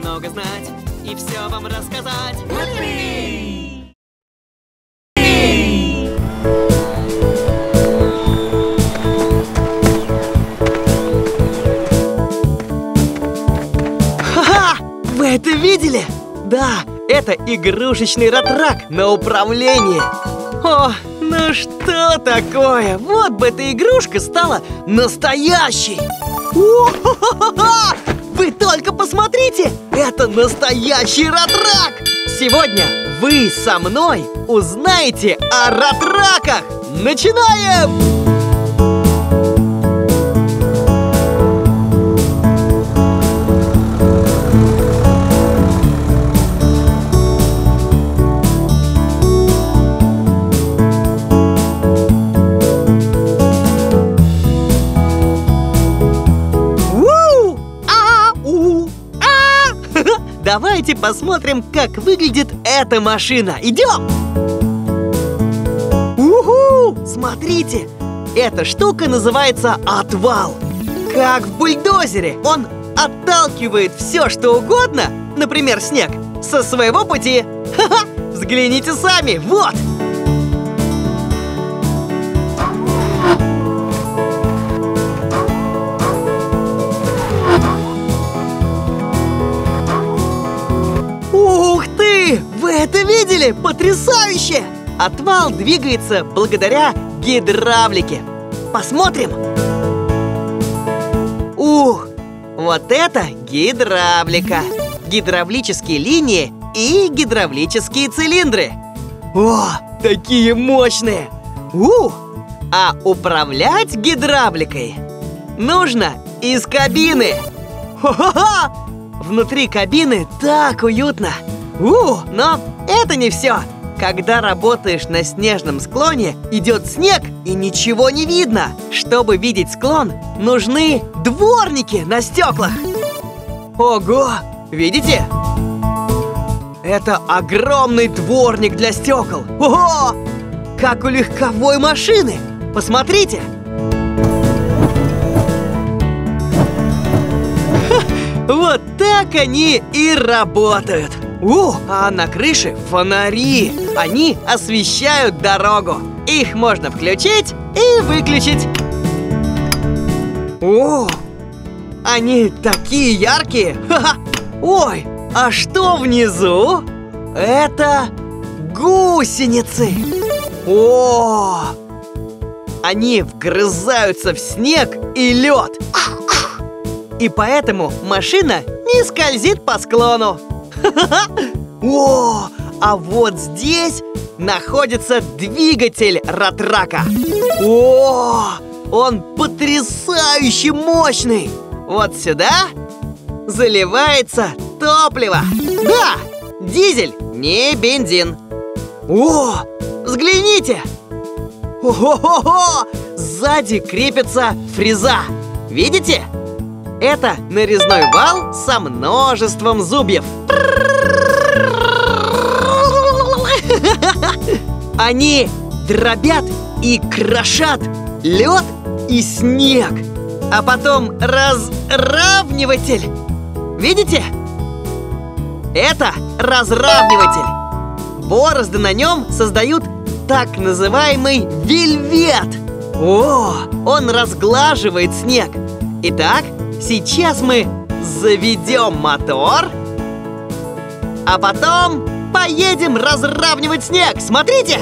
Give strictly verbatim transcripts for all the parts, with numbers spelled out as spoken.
много знать и все вам рассказать. Ха-ха! Вы это видели? Да, это игрушечный ратрак на управление. О, ну что такое? Вот бы эта игрушка стала настоящей. О-ха-ха-ха! Вы только посмотрите! Это настоящий ратрак! Сегодня вы со мной узнаете о ратраках! Начинаем! Давайте посмотрим, как выглядит эта машина. Идем! Уху! Смотрите! Эта штука называется отвал. Как в бульдозере. Он отталкивает все, что угодно, например, снег, со своего пути. Ха-ха! Взгляните сами! Вот! Вы это видели? Потрясающе! Отвал двигается благодаря гидравлике. Посмотрим. Ух, вот это гидравлика. Гидравлические линии и гидравлические цилиндры. О, такие мощные! Ух! А управлять гидравликой нужно из кабины. Хо-хо-хо! Внутри кабины так уютно. У, но это не все. Когда работаешь на снежном склоне, идет снег и ничего не видно. Чтобы видеть склон, нужны дворники на стеклах. Ого! Видите? Это огромный дворник для стекол. Ого! Как у легковой машины. Посмотрите. Ха, вот так они и работают. О, а на крыше фонари. Они освещают дорогу. Их можно включить и выключить. О, они такие яркие. Ха-ха. Ой, а что внизу? Это гусеницы. О, они вгрызаются в снег и лед. И поэтому машина не скользит по склону. О, а вот здесь находится двигатель ратрака. О, он потрясающе мощный. Вот сюда заливается топливо. Да, дизель, не бензин. О, взгляните. О-хо-хо-хо! Сзади крепится фреза. Видите? Это нарезной вал со множеством зубьев. Они дробят и крошат лед и снег. А потом разравниватель. Видите? Это разравниватель. Борозды на нем создают так называемый вельвет. О, он разглаживает снег. Итак, сейчас мы заведем мотор, а потом поедем разравнивать снег. Смотрите!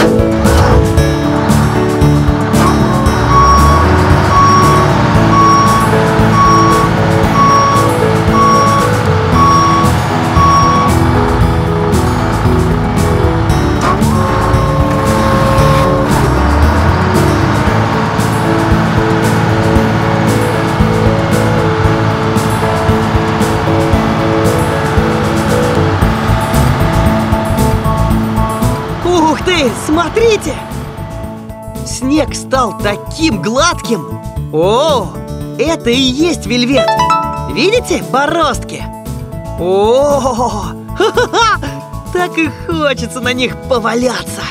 Смотрите! Снег стал таким гладким. О, это и есть вельвет. Видите бороздки? О, ха-ха-ха! Так и хочется на них поваляться.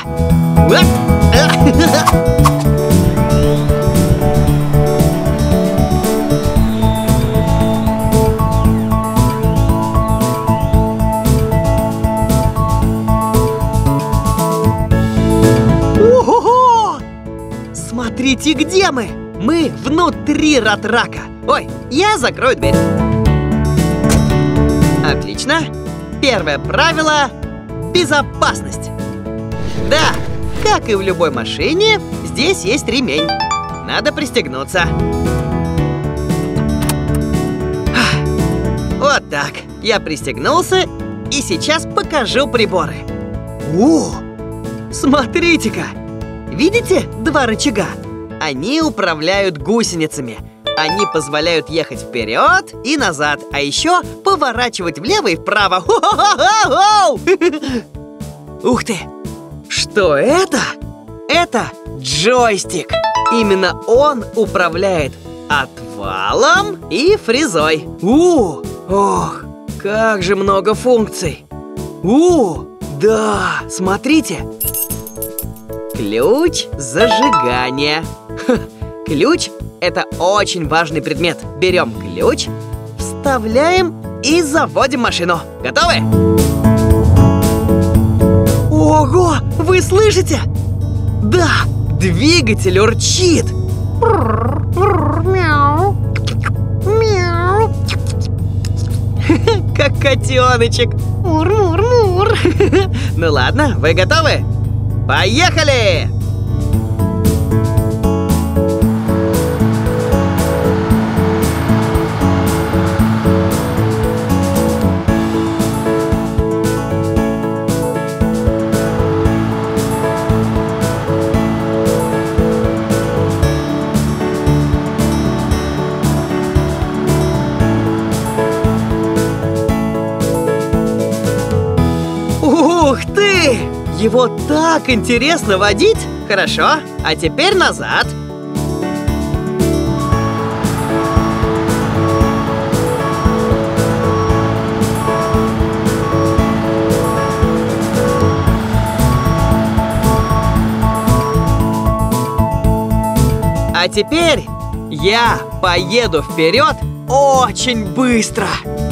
Смотрите, где мы! Мы внутри Ратрака. Ой, я закрою дверь. Отлично. Первое правило – безопасность. Да, как и в любой машине, здесь есть ремень. Надо пристегнуться. Вот так. Я пристегнулся и сейчас покажу приборы. О, смотрите-ка! Видите два рычага? Они управляют гусеницами. Они позволяют ехать вперед и назад, а еще поворачивать влево и вправо. Ух ты! Что это? Это джойстик. Именно он управляет отвалом и фрезой. У, ох, как же много функций. У, да, смотрите. Ключ зажигания. Ключ – это очень важный предмет. Берем ключ, вставляем и заводим машину. Готовы? Ого! Вы слышите? Да, двигатель урчит. Мяу. Мяу. Как котеночек. Мур-мур-мур. Ну ладно, вы готовы? Поехали! Ух ты! Его так интересно водить! Хорошо, а теперь назад. А теперь я поеду вперед очень быстро.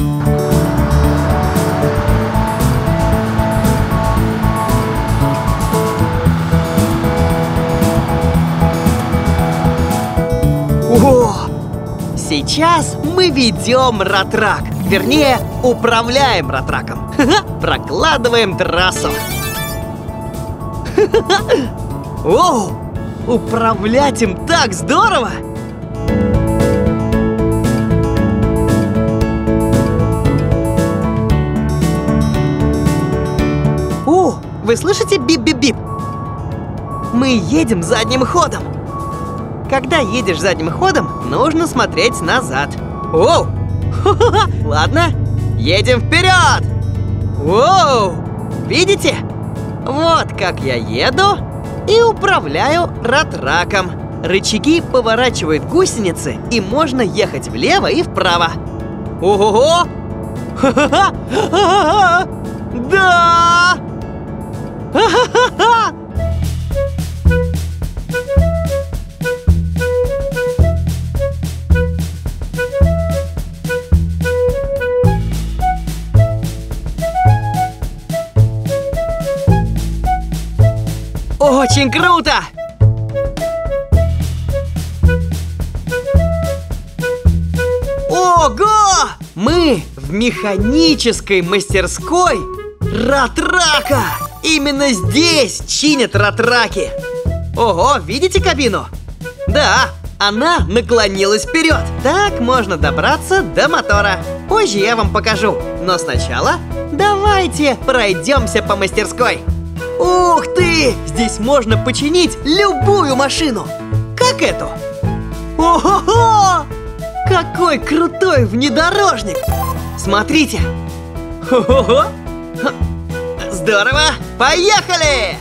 О! Сейчас мы ведем Ратрак. Вернее, управляем Ратраком. Прокладываем трассу. Оу! Управлять им так здорово! О, вы слышите бип-бип-бип? Мы едем задним ходом. Когда едешь задним ходом, нужно смотреть назад. Оу! Ладно, едем вперед! Воу! Видите? Вот как я еду и управляю Ратраком. Рычаги поворачивают гусеницы, и можно ехать влево и вправо. Ого-го! Да! Очень круто! Ого! Мы в механической мастерской Ратрака! Именно здесь чинят Ратраки! Ого, видите кабину? Да, она наклонилась вперед. Так можно добраться до мотора. Позже я вам покажу. Но сначала давайте пройдемся по мастерской. Ух ты! Здесь можно починить любую машину. Как эту? Ого-го! Какой крутой внедорожник! Смотрите! Хо-хо-хо! Здорово! Поехали!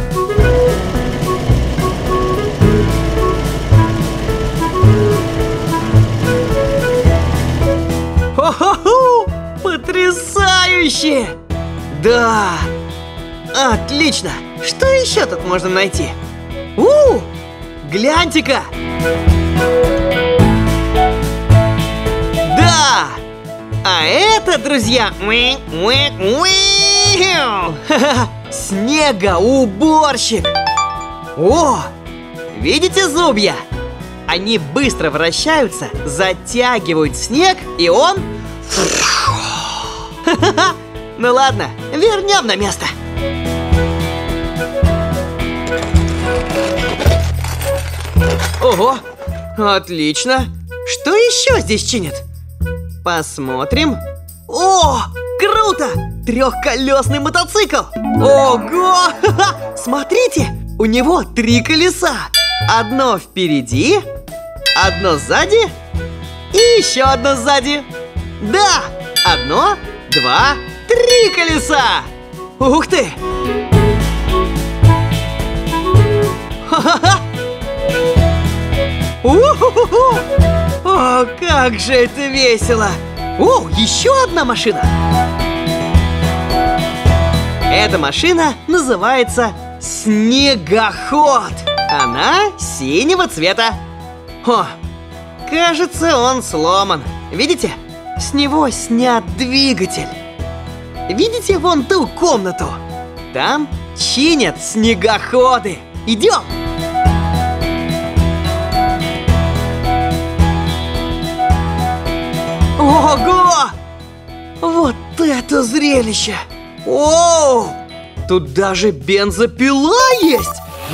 Хо-хо-хо! Потрясающе! Да! Отлично! Что еще тут можно найти? У! Гляньте-ка! Да! А это, друзья, снегоуборщик! О! Видите зубья? Они быстро вращаются, затягивают снег, и он... Ну ладно, вернем на место. Ого, отлично. Что еще здесь чинят? Посмотрим. О, круто! Трехколесный мотоцикл. Ого! Смотрите, у него три колеса. Одно впереди, одно сзади и еще одно сзади. Да, одно, два, три колеса. Ух ты! Ха-ха-ха! У-ху-ху-ху! О, как же это весело! О, еще одна машина! Эта машина называется снегоход. Она синего цвета. О, кажется, он сломан. Видите? С него снят двигатель. Видите вон ту комнату? Там чинят снегоходы. Идем! Ого! Вот это зрелище! Оу! Тут даже бензопила есть!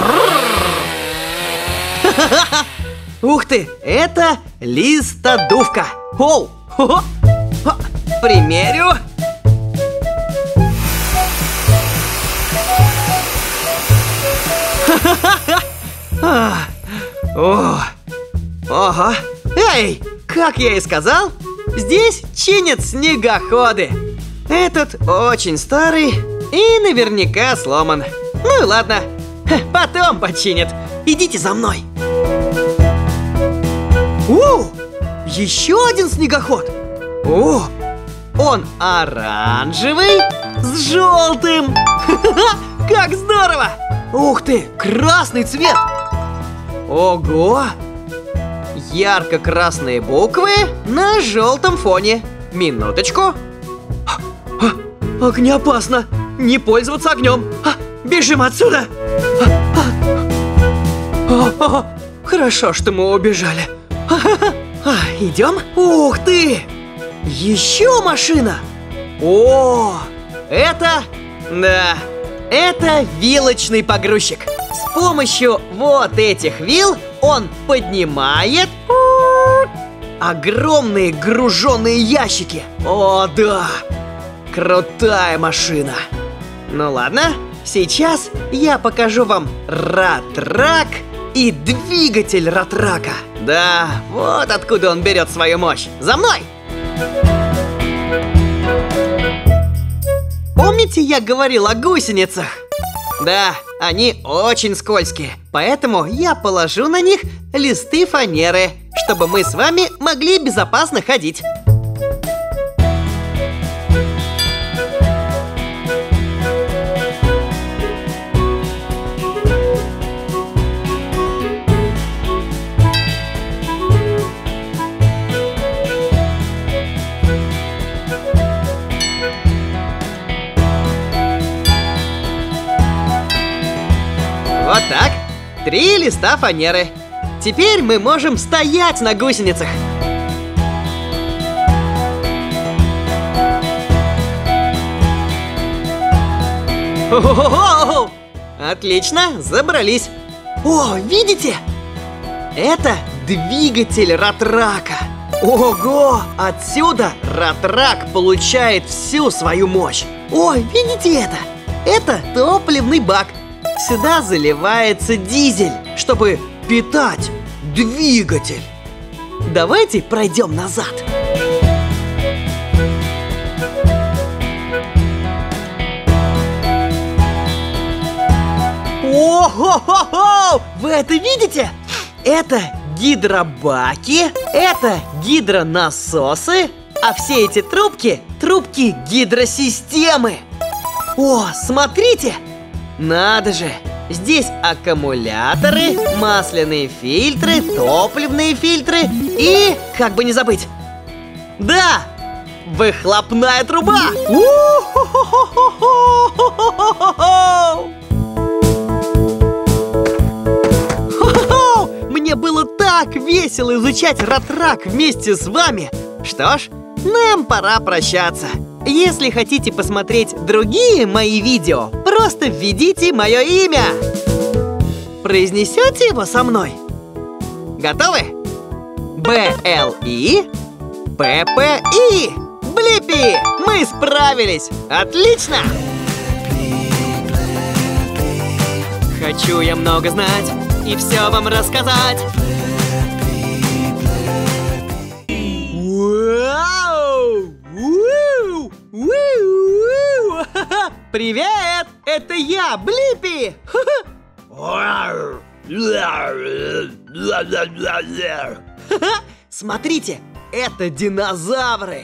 Ух ты! Это листодувка! Оу! Примерю! О! Ого! Эй! Как я и сказал, здесь чинят снегоходы. Этот очень старый и наверняка сломан. Ну и ладно, потом починят. Идите за мной. О, еще один снегоход. О, он оранжевый с желтым. Как здорово! Ух ты, красный цвет. Ого! Ярко-красные буквы на желтом фоне. Минуточку. Огнеопасно. Не пользоваться огнем. Бежим отсюда. Хорошо, что мы убежали. Идем. Ух ты! Еще машина. О, это... Да, это вилочный погрузчик. С помощью вот этих вил он поднимает огромные груженные ящики. О, да! Крутая машина. Ну ладно, сейчас я покажу вам ратрак и двигатель ратрака. Да, вот откуда он берет свою мощь. За мной! Помните, я говорил о гусеницах? Да, они очень скользкие, поэтому я положу на них листы фанеры, чтобы мы с вами могли безопасно ходить. Вот так. Три листа фанеры. Теперь мы можем стоять на гусеницах. О-хо-хо-хо! Отлично, забрались. О, видите? Это двигатель ратрака. Ого! Отсюда ратрак получает всю свою мощь. Ой, видите это? Это топливный бак. Сюда заливается дизель, чтобы питать двигатель. Давайте пройдем назад. О-хо-хо-хо! Вы это видите? Это гидробаки, это гидронасосы, а все эти трубки – трубки гидросистемы. О, смотрите! Надо же! Здесь аккумуляторы, масляные фильтры, топливные фильтры и, как бы не забыть, да, выхлопная труба! У-ху-ху-ху-ху-ху-ху-ху-ху-ху-ху! весело изучать Раттрак вместе с вами. Что ж, нам пора прощаться. Если хотите посмотреть другие мои видео, просто введите мое имя. Произнесете его со мной? Готовы? Б Л И П П И. Блиппи! Мы справились! Отлично! Хочу я много знать и все вам рассказать. Вау! Уу! Уу! Привет! Это я, Блиппи! Смотрите, это динозавры!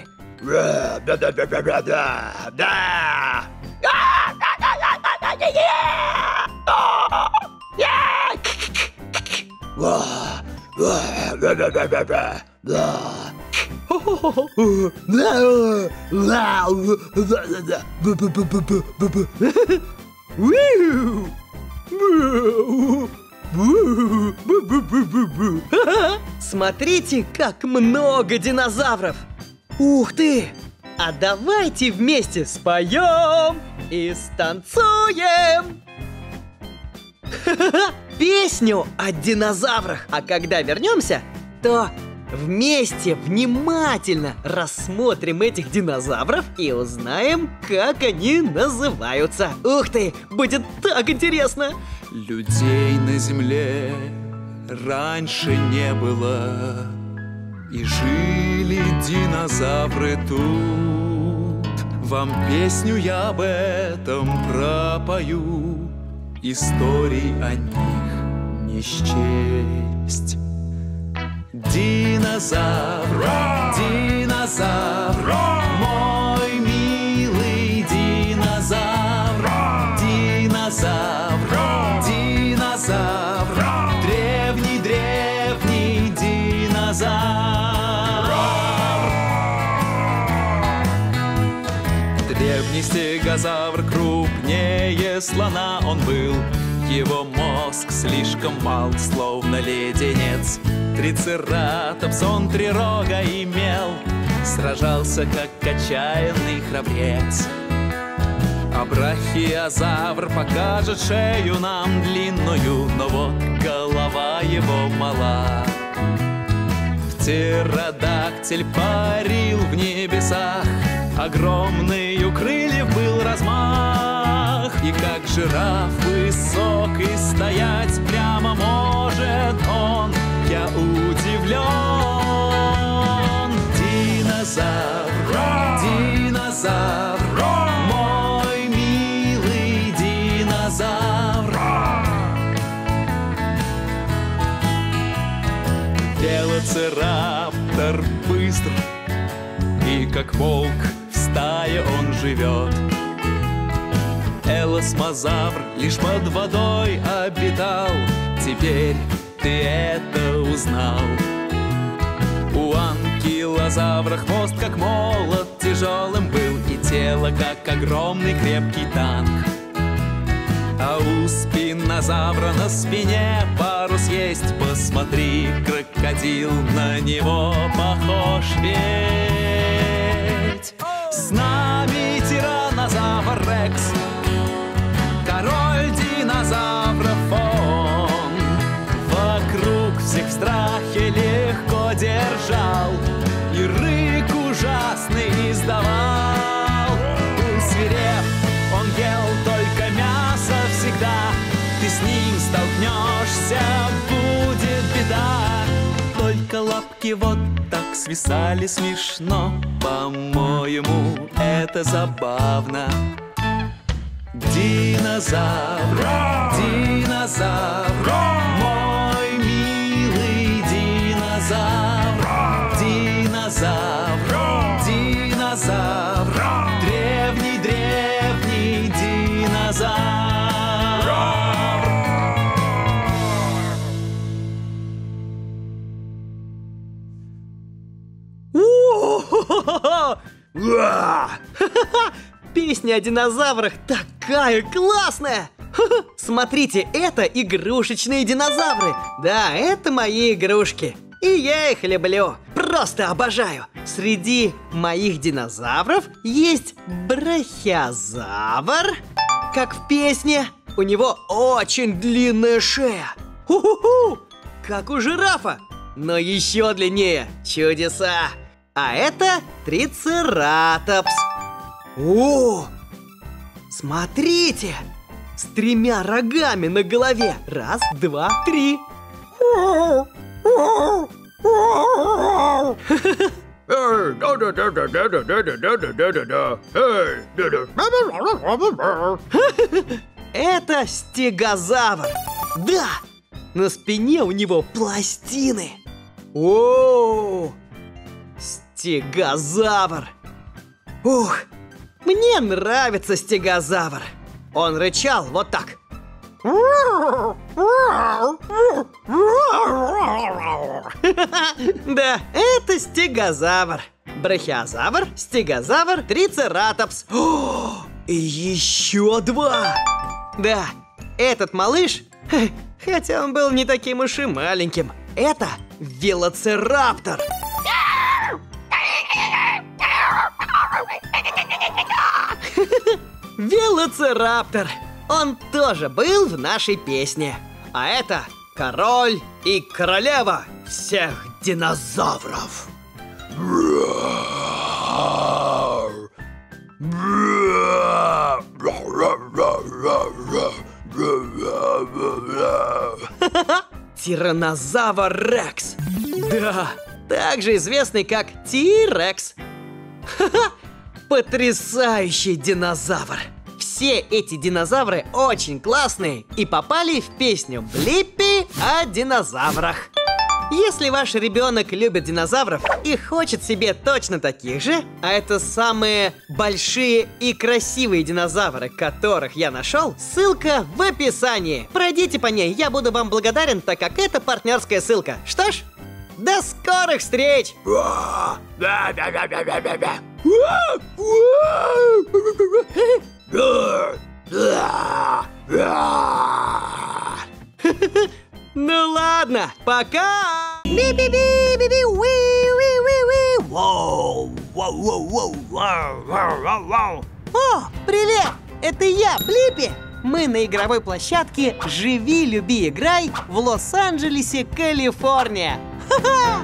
Смотрите, как много динозавров! Ух ты! А давайте вместе споем и станцуем! Песню о динозаврах. А когда вернемся, то вместе внимательно рассмотрим этих динозавров и узнаем, как они называются. Ух ты, будет так интересно! Людей на земле раньше не было, и жили динозавры тут. Вам песню я об этом пропою, историй о них не счесть. Динозавр, динозавр, мой милый динозавр, динозавр, динозавр, древний-древний динозавр. Древний стегозавр, крупнее слона он был. Его мозг слишком мал, словно леденец. Трицератопс он три рога имел, сражался, как отчаянный храбрец. А брахиозавр покажет шею нам длинную, но вот голова его мала. Птеродактиль парил в небесах, огромный у крыльев был размах. И как жираф высок и стоять прямо может он, я удивлен. Динозавр, динозавр, мой милый динозавр. Велоцираптор быстр, и как волк в стае он живет. Элосмозавр лишь под водой обитал, теперь ты это узнал. У анкилозавра хвост как молот тяжелым был, и тело как огромный крепкий танк. А у спинозавра на спине парус есть, посмотри, крокодил на него похож ведь. С нами тираннозавр Рекс, король динозавров он. Вокруг всех в страхе легко держал, и рык ужасный издавал. Был свиреп, он ел только мясо всегда. Ты с ним столкнешься, будет беда. Только лапки вот так свисали смешно, по-моему, это забавно. Динозавр, динозавр, мой милый динозавр, динозавр, динозавр, древний-древний динозавр. Песня о динозаврах такая классная! Смотрите, это игрушечные динозавры. Да, это мои игрушки. И я их люблю, просто обожаю. Среди моих динозавров есть брахиозавр, как в песне. У него очень длинная шея. Ху-ху-ху! Как у жирафа, но еще длиннее. Чудеса! А это трицератопс. О! Смотрите! С тремя рогами на голове. Раз, два, три. Это стегозавр. Да! На спине у него пластины. О! Стегозавр. Ух! Мне нравится стегозавр. Он рычал вот так. Да, это стегозавр. Брахиозавр, стегозавр, трицератопс. О, и еще два. Да, этот малыш, хотя он был не таким уж и маленьким, это велоцираптор. Велоцираптор. Он тоже был в нашей песне. А это король и королева всех динозавров. Тираннозавр Рекс. Да, также известный как Ти-Рекс. Потрясающий динозавр. Все эти динозавры очень классные и попали в песню Блиппи о динозаврах. Если ваш ребенок любит динозавров и хочет себе точно таких же, а это самые большие и красивые динозавры, которых я нашел, ссылка в описании. Пройдите по ней, я буду вам благодарен, так как это партнерская ссылка. Что ж, до скорых встреч! Ну ладно, пока! О, привет! Это я, Блиппи! Мы на игровой площадке «Живи, люби, играй» в Лос-Анджелесе, Калифорния. Ха-ха!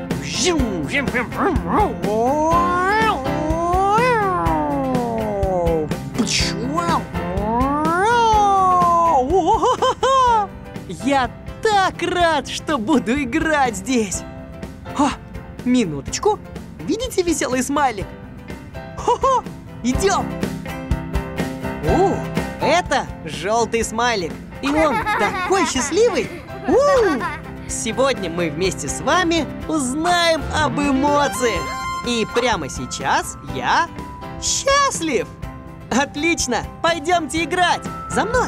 Я так рад, что буду играть здесь. О, минуточку. Видите веселый смайлик? Хо-хо, идем. О, это желтый смайлик. И он такой счастливый. У-у-у. Сегодня мы вместе с вами узнаем об эмоциях. И прямо сейчас я счастлив. Отлично, пойдемте играть. За мной.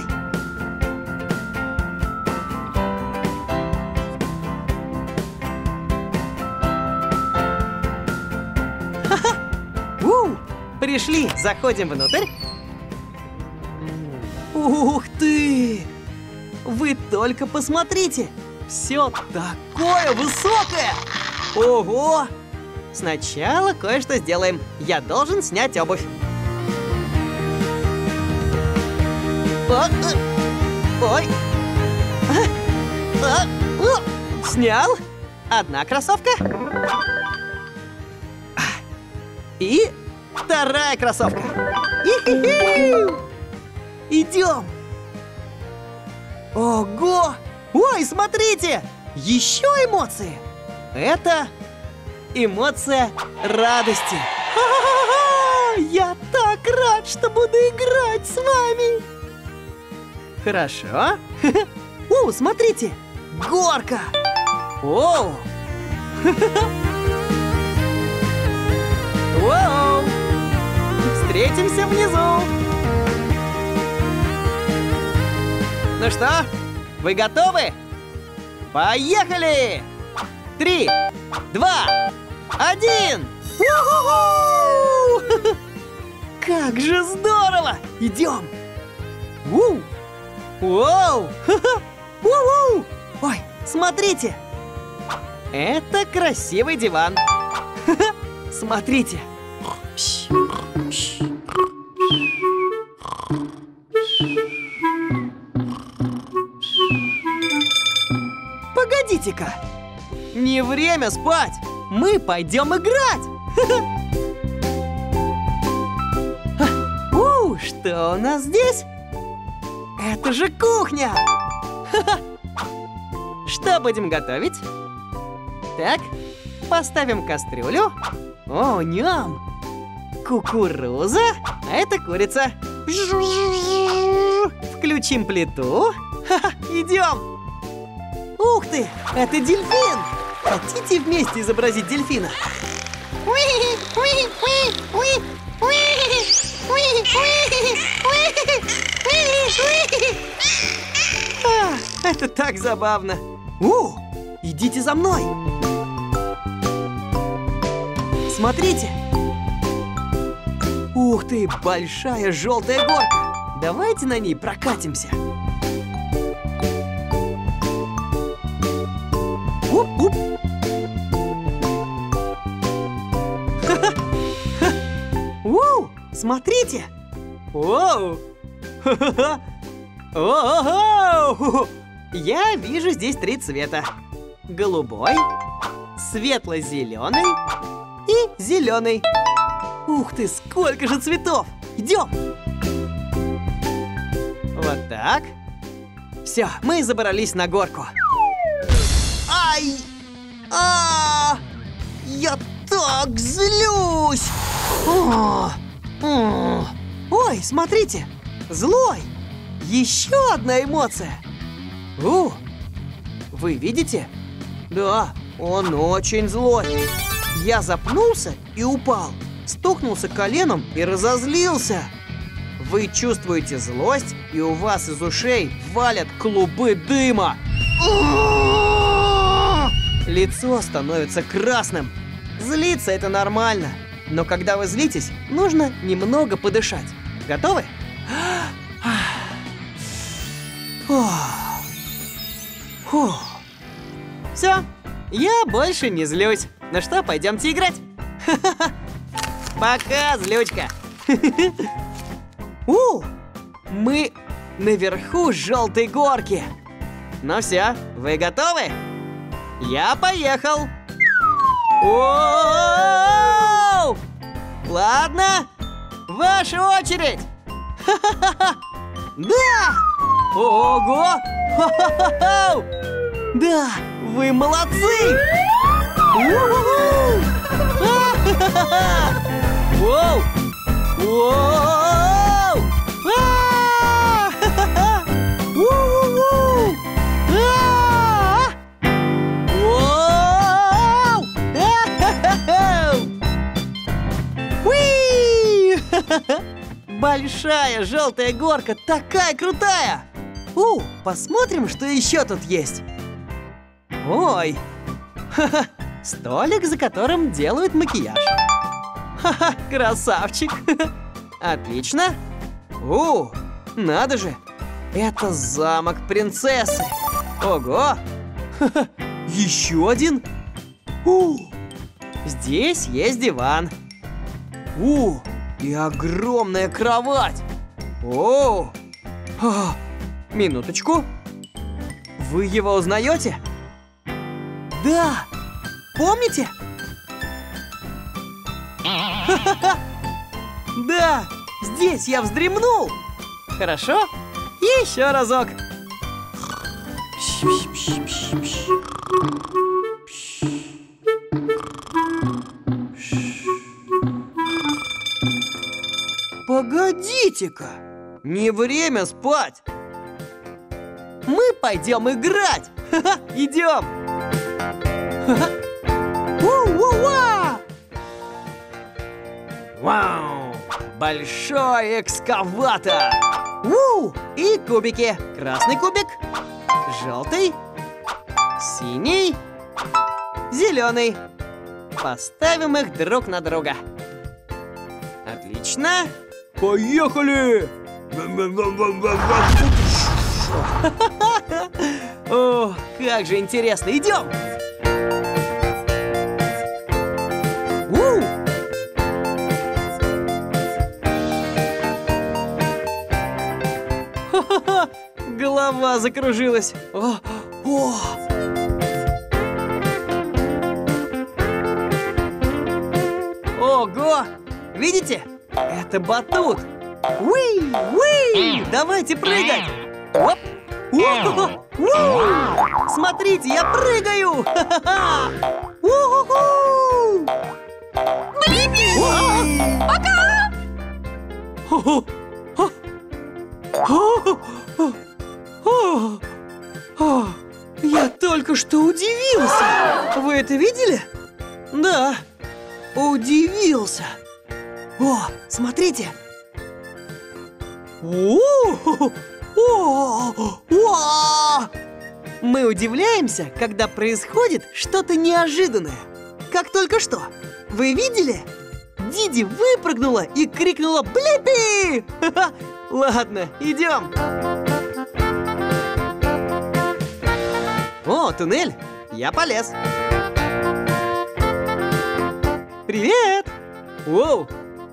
Пришли, заходим внутрь. Ух ты! Вы только посмотрите! Все такое высокое! Ого! Сначала кое-что сделаем. Я должен снять обувь. О, ой! Снял. Одна кроссовка. И вторая кроссовка. И-хи-хи! Идем. Ого! Ой, смотрите! Еще эмоции. Это эмоция радости. Ха-ха-ха! Я так рад, что буду играть с вами. Хорошо. О, смотрите! Горка! Оу! Воу! Встретимся внизу! Ну что, вы готовы? Поехали! Три, два, один! У-ху-ху! Как же здорово! Идем! У! Воу! У-у! Ой, смотрите! Это красивый диван. Смотрите. Погодите-ка. Не время спать. Мы пойдем играть. У, что у нас здесь? Это же кухня. Что будем готовить? Так, поставим кастрюлю. О, ням! Кукуруза, а это курица. Включим плиту. Идем. Ух ты, это дельфин. Хотите вместе изобразить дельфина? А, это так забавно. О, идите за мной. Смотрите. Ух ты, большая желтая горка. Давайте на ней прокатимся. Уп-уп. Ууу, смотрите. Оу. О-о-о! Я вижу здесь три цвета. Голубой, светло-зеленый и зеленый. Ух ты, сколько же цветов! Идем! Вот так. Все, мы забрались на горку. Ай! А! Я так злюсь! О! О! Ой, смотрите! Злой! Еще одна эмоция! О! Вы видите? Да, он очень злой. Я запнулся и упал. Стукнулся коленом и разозлился. Вы чувствуете злость, и у вас из ушей валят клубы дыма. Лицо становится красным. Злиться это нормально. Но когда вы злитесь, нужно немного подышать. Готовы? Все, я больше не злюсь. Ну что, пойдемте играть. Пока, злючка. У, мы наверху желтой горки. Ну все, вы готовы? Я поехал. О-о-о-о! Ладно, ваша очередь. Да! Ого! Ха-ха-ха! Да, вы молодцы! Воу! Воу! Большая желтая горка, такая крутая! У, посмотрим, что еще тут есть. Ой, ха-ха, столик, за которым делают макияж. Ха-ха, красавчик. Отлично. У, надо же, это замок принцессы. Ого, ха-ха, еще один. У, здесь есть диван. У, и огромная кровать. О, а, минуточку. Вы его узнаете? Да, помните? Да, здесь я вздремнул. Хорошо, еще разок. Погодите-ка, не время спать. Мы пойдем играть. Идем. Вау! Большой экскаватор! У! И кубики. Красный кубик, желтый, синий, зеленый. Поставим их друг на друга. Отлично. Поехали! О, как же интересно! Идем! голова закружилась. О, о. Ого! Видите? Это батут. Уи, уи! Давайте прыгать! Оп! О-хо-хо! У! Смотрите, я прыгаю! Ха-ха-ха! У-ху-ху! Пока! Я только что удивился! Вы это видели? Да, удивился! О, смотрите! О-о-о! О-о-о! Мы удивляемся, когда происходит что-то неожиданное. Как только что. Вы видели? Диди выпрыгнула и крикнула «Блиппи!» Ладно, идем. О, туннель. Я полез. Привет! Воу!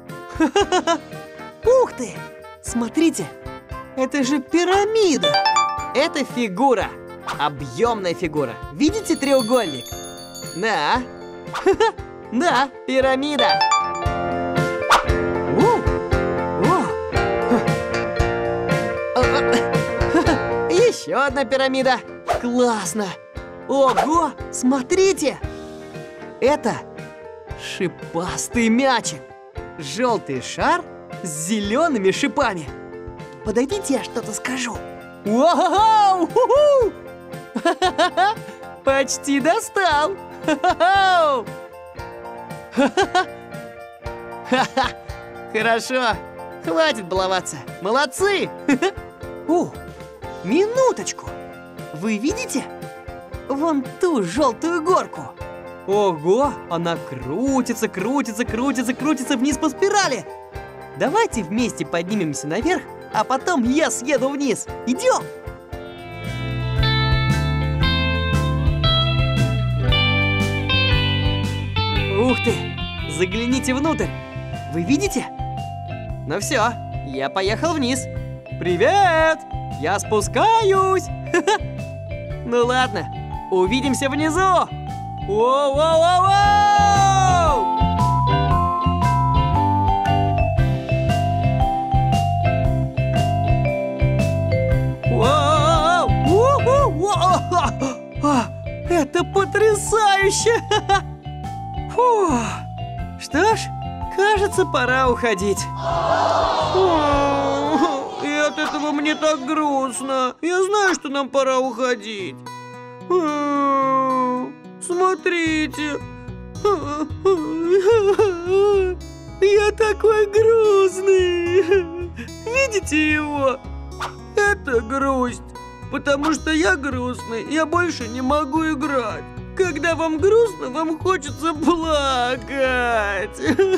Ух ты! Смотрите! Это же пирамида! Это фигура. Объемная фигура. Видите треугольник? Да. Да, пирамида. Еще одна пирамида. Классно. Ого, смотрите. Это шипастый мячик. Желтый шар с зелеными шипами. Подойдите, я что-то скажу. Воу! Почти достал. Хорошо, хватит баловаться. Молодцы. О, минуточку. Вы видите? Вон ту желтую горку. Ого, она крутится, крутится, крутится, крутится вниз по спирали. Давайте вместе поднимемся наверх, а потом я съеду вниз. Идем! Ух ты! Загляните внутрь. Вы видите? Ну все, я поехал вниз. Привет! Я спускаюсь. Ну ладно, увидимся внизу. Воу-воу-воу-воу! Это потрясающе! Фу. Что ж, кажется, пора уходить. И от этого мне так грустно. Я знаю, что нам пора уходить. Смотрите. Я такой грустный. Видите его? Это грусть. Потому что я грустный, я больше не могу играть. Когда вам грустно, вам хочется плакать.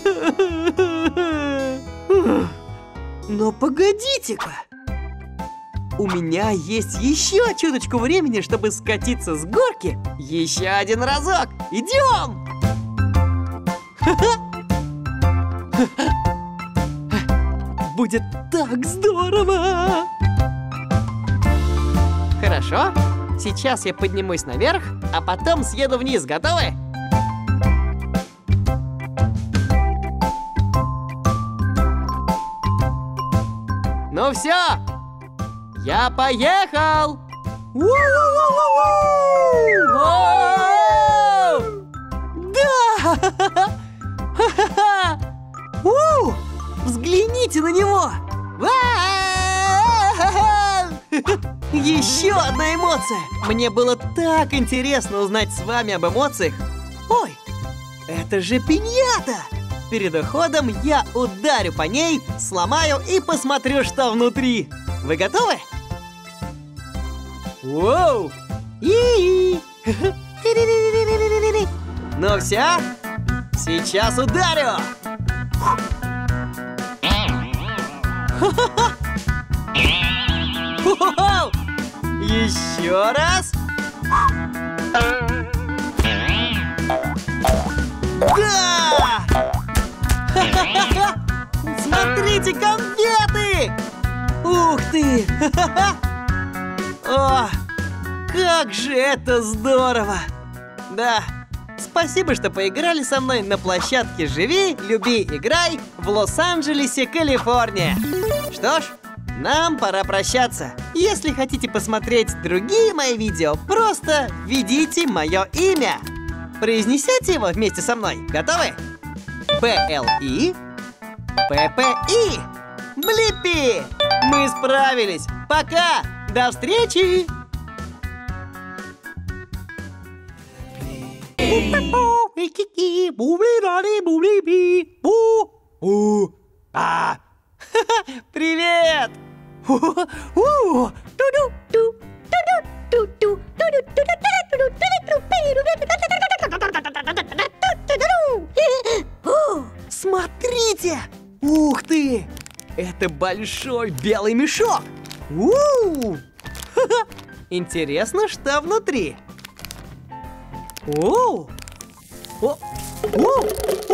Но погодите-ка. У меня есть еще чуточку времени, чтобы скатиться с горки еще один разок. Идем! Будет так здорово! Хорошо, сейчас я поднимусь наверх, а потом съеду вниз. Готовы? Ну все, я поехал! Да! Взгляните на него! Еще одна эмоция! Мне было так интересно узнать с вами об эмоциях. Ой, это же пиньята! Перед уходом я ударю по ней, сломаю и посмотрю, что внутри. Вы готовы? Воу! И-и-и! Ну все, сейчас ударю! Еще раз! Да! Смотрите, конфеты! Ух ты! О, как же это здорово! Да, спасибо, что поиграли со мной на площадке «Живи, люби, играй» в Лос-Анджелесе, Калифорния. Что ж, нам пора прощаться. Если хотите посмотреть другие мои видео, просто введите мое имя. Произнесете его вместе со мной. Готовы? Пэ-эл-и, Пэ-пэ-и. Блиппи! Мы справились! Пока! До встречи! Привет! Смотрите! Ух ты! Это большой белый мешок! У-у-у! Интересно, что внутри? О! О! О!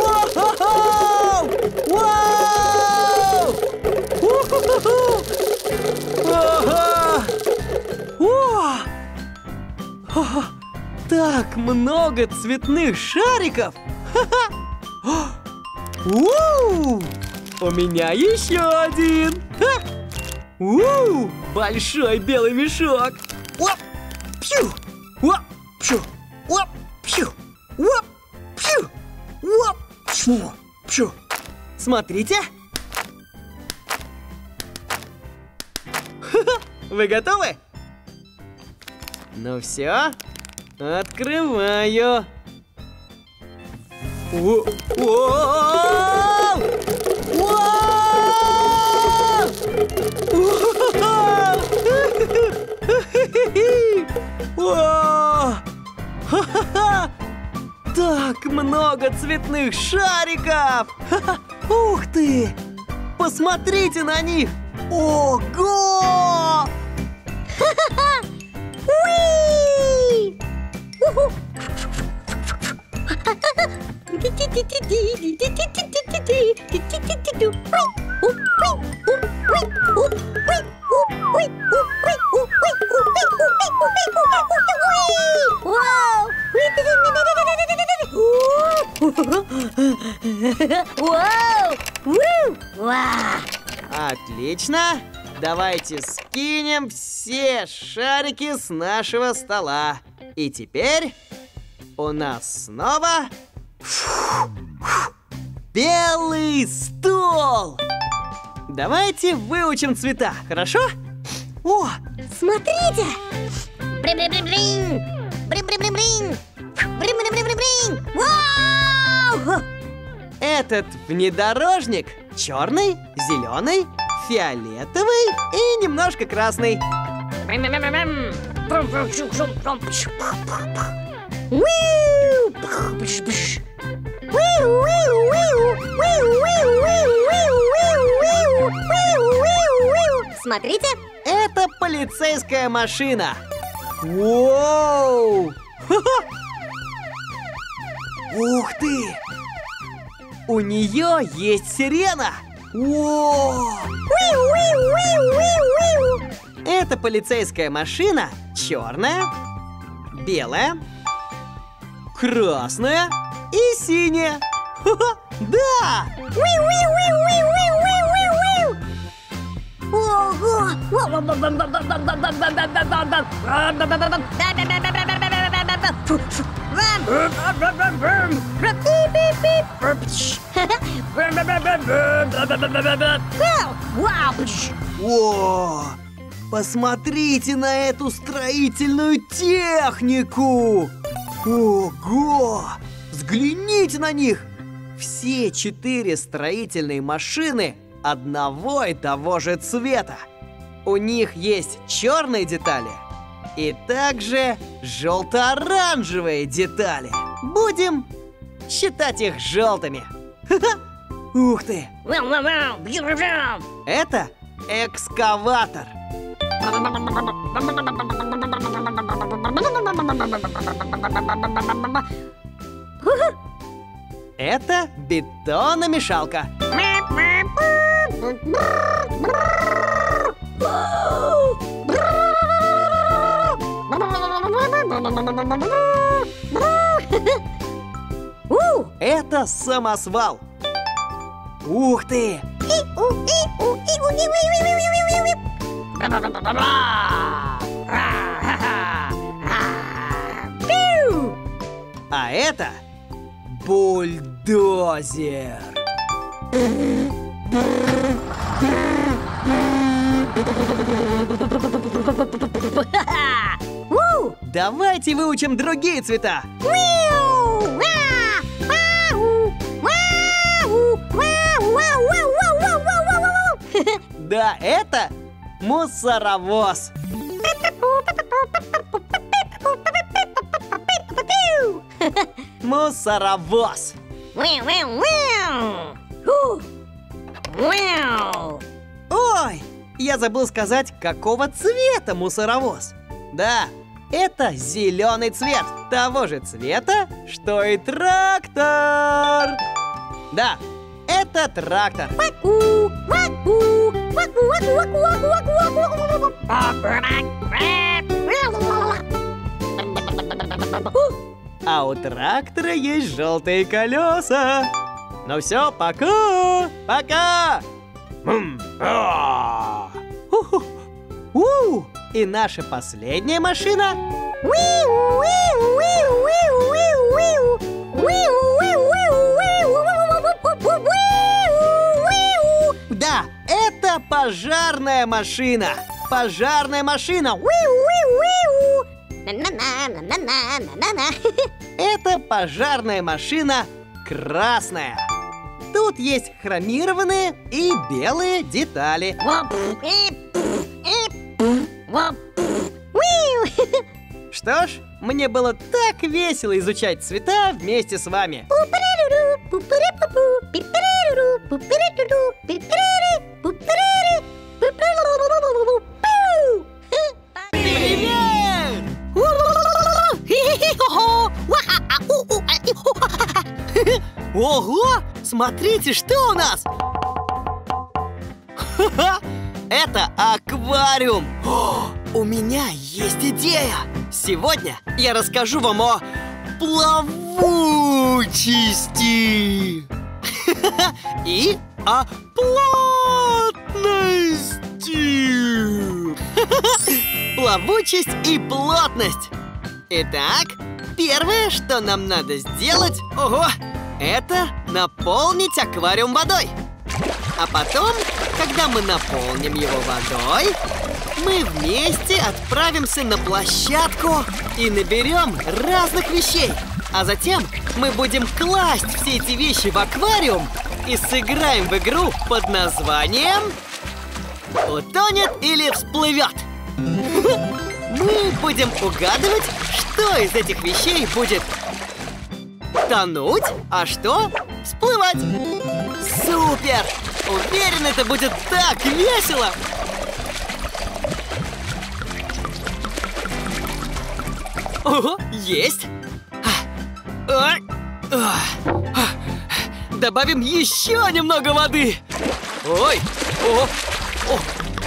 Вау! У-ху-ху-ху! Ага! О! Ха-ха! Так много цветных шариков! Ха-ха! У! У меня еще один! Ха! У! Большой белый мешок! Оп! Пью! Оп! Пью! Оп! Пью! Оп! Пью! Оп! Пью! Пью! Смотрите! Ха-ха! Вы готовы? Ну все, открываю! О! О! О! Ха-ха-ха! Так много цветных шариков! Ха-ха! Ух ты! Посмотрите на них! Ого! Ха-ха-ха! Уи! Уху! Отлично! Давайте скинем все шарики с нашего стола. И теперь у нас снова белый стол! Давайте выучим цвета, хорошо? О! Смотрите! Брим-брим-брим-брим! Брим-брим-брим-брим! Брим-брим-брим-брим! Вау! Этот внедорожник черный, зеленый, фиолетовый и немножко красный. Смотрите! Это полицейская машина. Воу! Ха-ха! Ух ты! У нее есть сирена. О! Это полицейская машина черная, белая, красная и синяя. Ха-ха! Да! Ого! О! Посмотрите на эту строительную технику! Ого! Взгляните на них! Все четыре строительные машины одного и того же цвета. У них есть черные детали и также желто-оранжевые детали. Будем считать их желтыми. Ха-ха! Ух ты! Это экскаватор. Это бетономешалка. Это самосвал. Ух ты! А это бульдозер. Давайте выучим другие цвета. Да, это мусоровоз. Мусоровоз. Ой, я забыл сказать, какого цвета мусоровоз. Да, это зеленый цвет, того же цвета, что и трактор. Да, это трактор. А у трактора есть желтые колеса. Ну все, пока! Пока! У, и наша последняя машина. Да, это пожарная машина. Пожарная машина. Это пожарная машина красная. Тут есть хромированные и белые детали. Что ж, мне было так весело изучать цвета вместе с вами. Привет! Ого! Смотрите, что у нас! Это аквариум! О, у меня есть идея! Сегодня я расскажу вам о плавучести и о плотности. Плавучесть и плотность. Итак, первое, что нам надо сделать, ого, это наполнить аквариум водой. А потом, когда мы наполним его водой, мы вместе отправимся на площадку и наберем разных вещей. А затем мы будем класть все эти вещи в аквариум и сыграем в игру под названием «Утонет или всплывет». Мы будем угадывать, что из этих вещей будет тонуть, а что всплывать. Супер! Уверен, это будет так весело! Ого, есть! Добавим еще немного воды! Ой! О! О!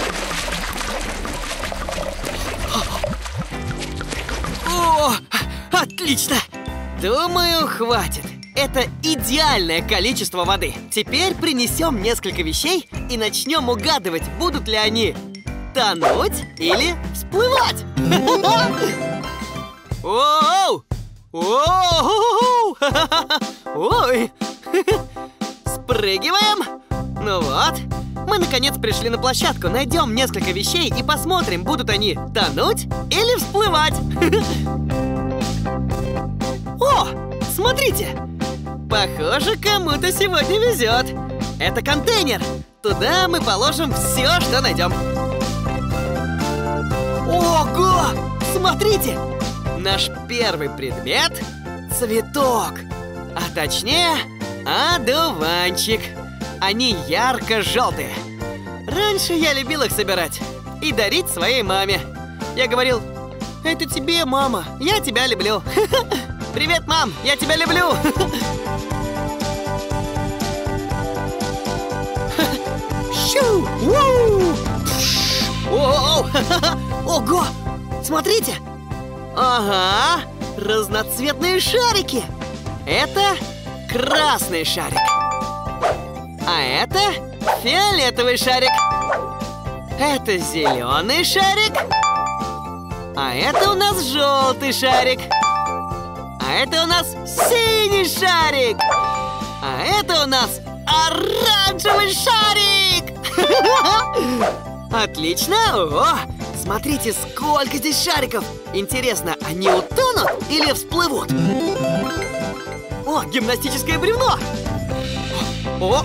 О! Отлично! Думаю, хватит. Это идеальное количество воды. Теперь принесем несколько вещей и начнем угадывать, будут ли они тонуть или всплывать. Оу! Оу! Ой! Спрыгиваем. Ну вот. Мы наконец пришли на площадку. Найдем несколько вещей и посмотрим, будут они тонуть или всплывать. О! Смотрите! Похоже, кому-то сегодня везет. Это контейнер. Туда мы положим все, что найдем. Ого! Смотрите! Наш первый предмет – цветок. А точнее, одуванчик. Они ярко-желтые. Раньше я любил их собирать и дарить своей маме. Я говорил: это тебе, мама, я тебя люблю. Привет, мам, я тебя люблю. Щу! Ого! Смотрите! Ага! Разноцветные шарики! Это красный шарик. А это фиолетовый шарик. Это зеленый шарик. А это у нас желтый шарик. А это у нас синий шарик. А это у нас оранжевый шарик. Отлично! О, смотрите, сколько здесь шариков! Интересно, они утонут или всплывут? О, гимнастическое бревно! О!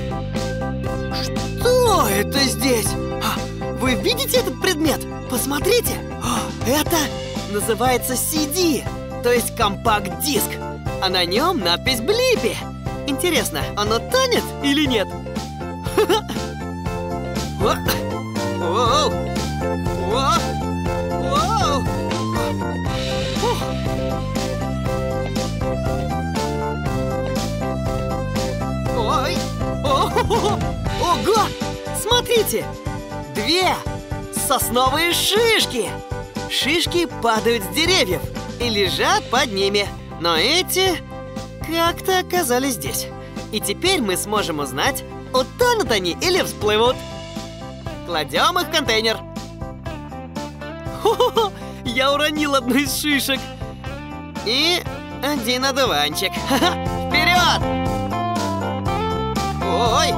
Что это здесь? Вы видите этот предмет? Посмотрите! Это называется си ди, то есть компакт-диск. А на нем надпись Блиппи. Интересно, оно тонет или нет? Воу! Воу! Воу! Ой! Ого! Смотрите! Две сосновые шишки! Шишки падают с деревьев и лежат под ними. Но эти как-то оказались здесь. И теперь мы сможем узнать, утонут они или всплывут. Кладем их в контейнер. Хо-хо-хо! Я уронил одну из шишек. И один одуванчик. Вперед! Ой!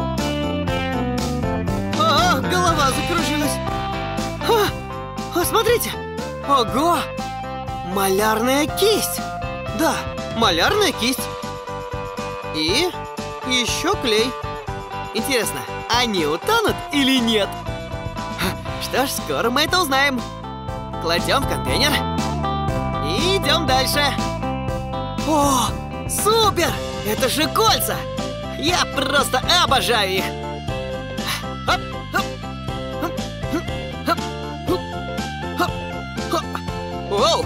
О, голова закружилась. О, смотрите! Ого! Малярная кисть! Да, малярная кисть. И еще клей. Интересно, они утонут или нет? Что ж, скоро мы это узнаем. Кладем в контейнер и идем дальше. О, супер! Это же кольца! Я просто обожаю их! Оу!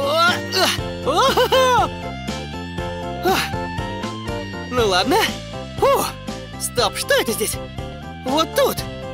Ну ладно. Фу. Стоп, что это здесь? Вот тут.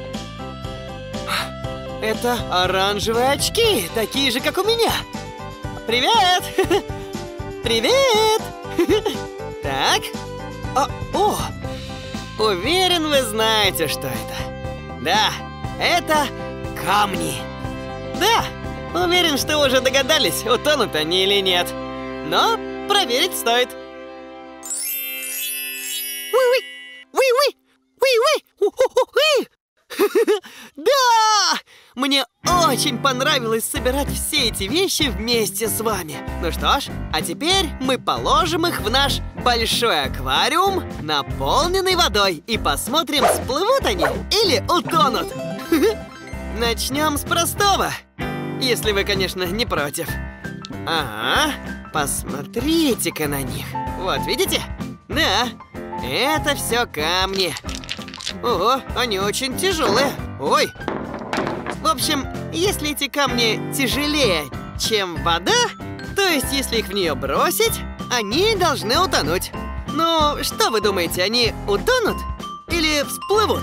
Это оранжевые очки, такие же, как у меня. Привет! Привет! Так. О, о! Уверен, вы знаете, что это. Да, это камни. Да, уверен, что уже догадались, утонут они или нет. Но проверить стоит. Да! Мне очень понравилось собирать все эти вещи вместе с вами. Ну что ж, а теперь мы положим их в наш большой аквариум, наполненный водой, и посмотрим, всплывут они или утонут. Начнем с простого, если вы, конечно, не против. Ага, посмотрите-ка на них. Вот, видите? Да, это все камни. Ого, они очень тяжелые. Ой. В общем, если эти камни тяжелее, чем вода, то есть если их в нее бросить, они должны утонуть. Ну, что вы думаете, они утонут или всплывут?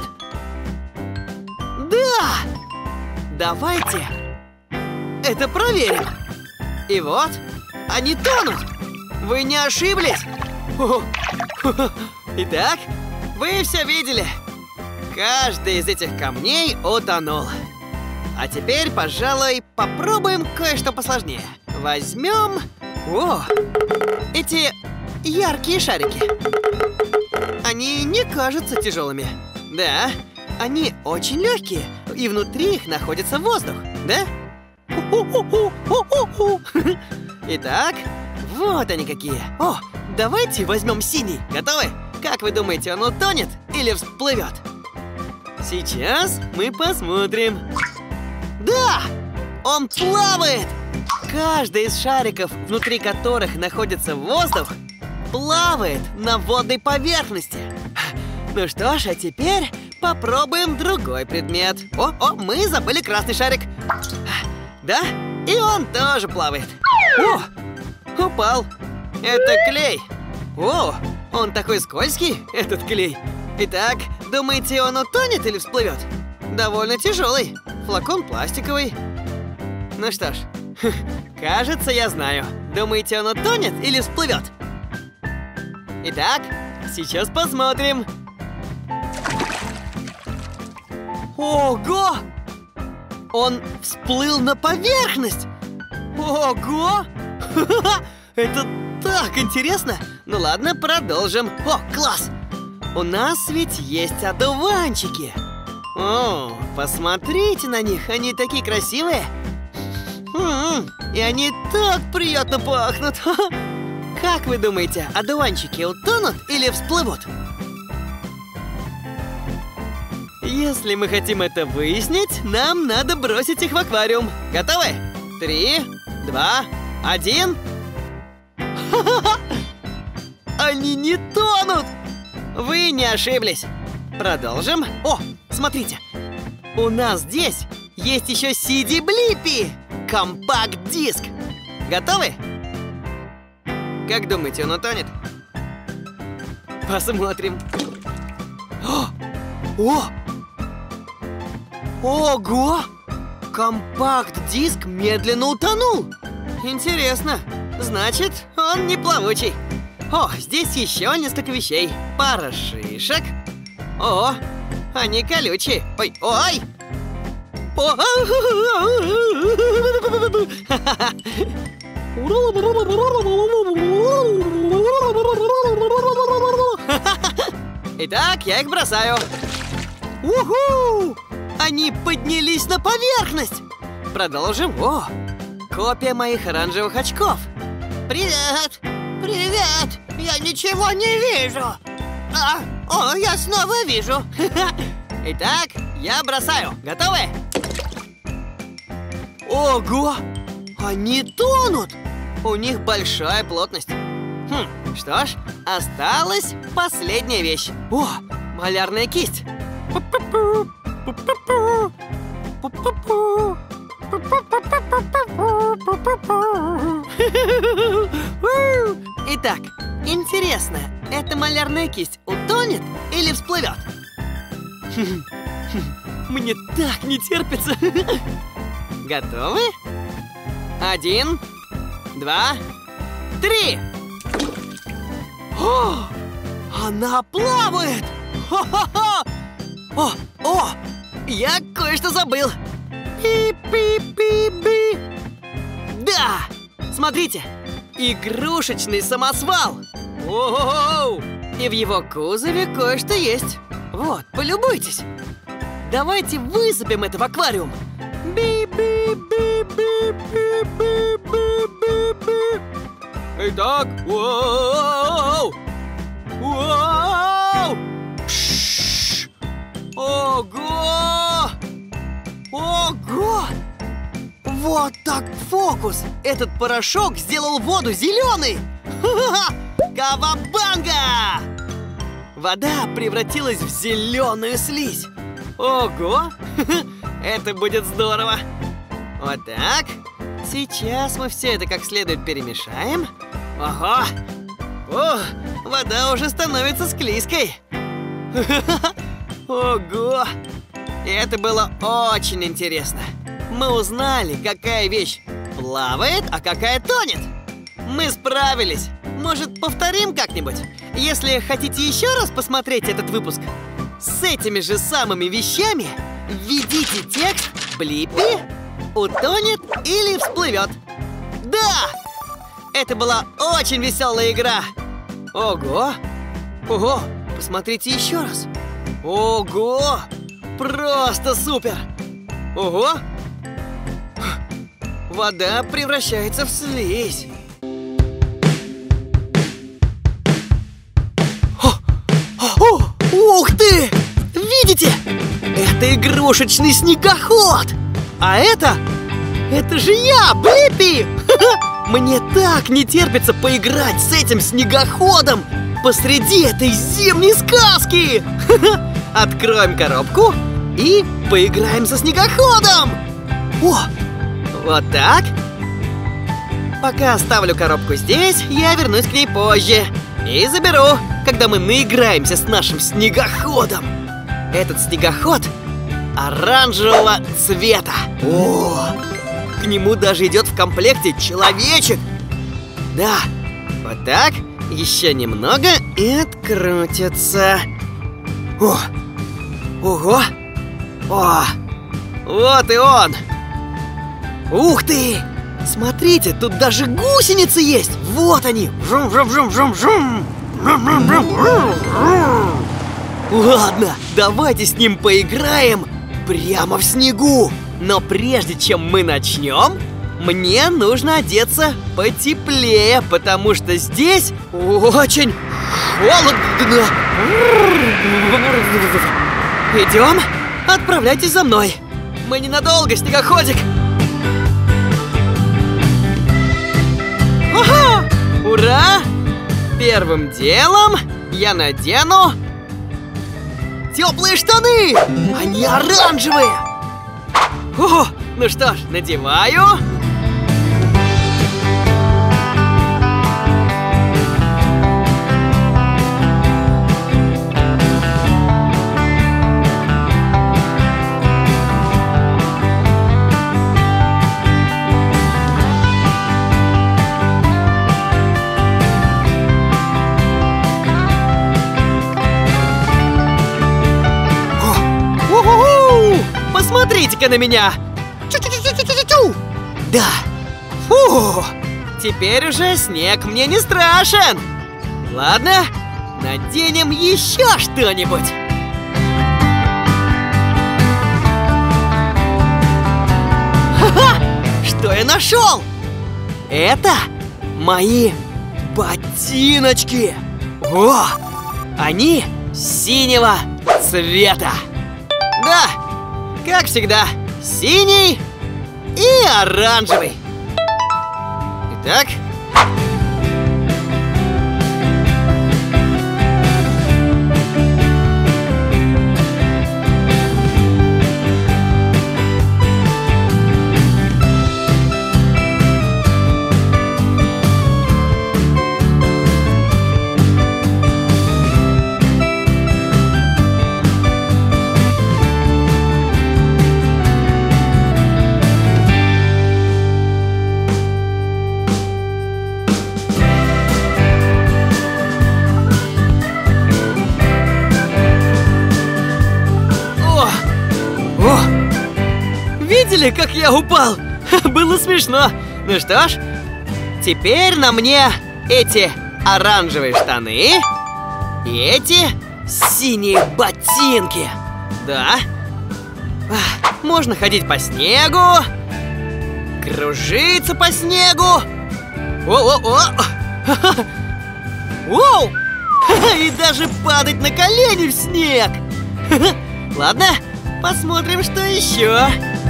Да! Давайте это проверим. И вот, они тонут. Вы не ошиблись. Итак, вы все видели. Каждый из этих камней утонул. А теперь, пожалуй, попробуем кое-что посложнее. Возьмем... О! Эти яркие шарики. Они не кажутся тяжелыми. Да, они очень легкие, и внутри их находится воздух, да? Итак, вот они какие. О, давайте возьмем синий. Готовы? Как вы думаете, он утонет или всплывет? Сейчас мы посмотрим. Да! Он плавает! Каждый из шариков, внутри которых находится воздух, плавает на водной поверхности. Ну что ж, а теперь попробуем другой предмет. О, о, мы забыли красный шарик. Да? И он тоже плавает. О, упал. Это клей. О, он такой скользкий, этот клей. Итак, думаете, он утонет или всплывет? Довольно тяжелый. Флакон пластиковый. Ну что ж, кажется, я знаю. Думаете, он утонет или всплывет? Итак, Сейчас посмотрим. Ого! Он всплыл на поверхность! Ого! Это так интересно! Ну ладно, продолжим. О, класс! У нас ведь есть одуванчики. О, посмотрите на них, они такие красивые. М-м, и они так приятно пахнут. Как вы думаете, одуванчики утонут или всплывут? Если мы хотим это выяснить, нам надо бросить их в аквариум. Готовы? Три, два, один. Они не тонут! Вы не ошиблись. Продолжим. О, смотрите. У нас здесь есть еще си ди Blippi. Компакт-диск. Готовы? Как думаете, он утонет? Посмотрим. О! О! Ого! Компакт-диск медленно утонул. Интересно. Значит, он не плавучий. О, здесь еще несколько вещей. Пара шишек. О, они колючие. Ой, ой! Итак, я их бросаю. Уху! Они поднялись на поверхность. Продолжим. О, копия моих оранжевых очков. Привет! Привет! Я ничего не вижу. А, о, я снова вижу. Итак, я бросаю. Готовы? Ого! Они тонут! У них большая плотность. Хм, что ж, осталась последняя вещь. О, малярная кисть. Итак, интересно, эта малярная кисть утонет или всплывет? Мне так не терпится. Готовы? Один, два, три. О, она плавает! Хо-хо-хо! О, о, я кое-что забыл. Пи-пи-пи-пи. Да, смотрите, игрушечный самосвал. О-о-о! И в его кузове кое-что есть. Вот, полюбуйтесь. Давайте высыпем это в аквариум. Би-би-би-би-би-би-би-би. Итак, воу! Воу! Пш! Ого! Ого! Вот так фокус! Этот порошок сделал воду зеленой! Ха-ха-ха! Кавабанга! Вода превратилась в зеленую слизь. Ого! Это будет здорово! Вот так. Сейчас мы все это как следует перемешаем. Ого! О, вода уже становится склизкой. Ого! И это было очень интересно. Мы узнали, какая вещь плавает, а какая тонет. Мы справились. Может, повторим как-нибудь? Если хотите еще раз посмотреть этот выпуск с этими же самыми вещами, введите текст Blippi утонет или всплывет. Да! Это была очень веселая игра. Ого! Ого! Посмотрите еще раз. Ого! Просто супер! Ого! Вода превращается в слизь. О! О! Ух ты! Видите? Это игрушечный снегоход! А это... Это же я, Blippi! Мне так не терпится поиграть с этим снегоходом посреди этой зимней сказки! Откроем коробку и поиграем со снегоходом! О, вот так. Пока оставлю коробку здесь, я вернусь к ней позже и заберу, когда мы наиграемся с нашим снегоходом. Этот снегоход оранжевого цвета. О, к нему даже идет в комплекте человечек. Да, вот так, Еще немного и открутится. О! Ого! О! Вот и он! Ух ты! Смотрите, тут даже гусеницы есть! Вот они! Жум-жум-жум-жум-жум! Ладно, давайте с ним поиграем прямо в снегу. Но прежде чем мы начнем, мне нужно одеться потеплее, потому что здесь очень холодно. Идем? Отправляйтесь за мной. Мы ненадолго, снегоходик. Ага! Ура! Первым делом я надену теплые штаны. Они оранжевые. О, ну что ж, надеваю. Посмотрите-ка на меня! Чу-чу-чу-чу-чу-чу! Да! Фу! Теперь уже снег мне не страшен! Ладно, наденем еще что-нибудь! Ха-ха! Что я нашел? Это мои ботиночки! О! Они синего цвета! Да! Как всегда, синий и оранжевый. Итак. Видели, как я упал? Было смешно. Ну что ж, теперь на мне эти оранжевые штаны и эти синие ботинки. Да. Можно ходить по снегу, кружиться по снегу. О-о-о! Воу! И даже падать на колени в снег. Ладно, посмотрим, что еще.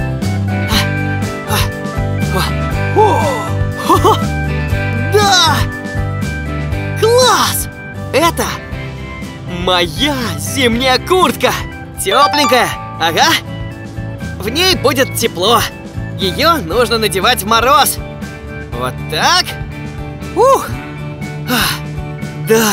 Да! Класс! Это моя зимняя куртка. Тепленькая, ага. В ней будет тепло. Ее нужно надевать в мороз. Вот так. Ух! Да.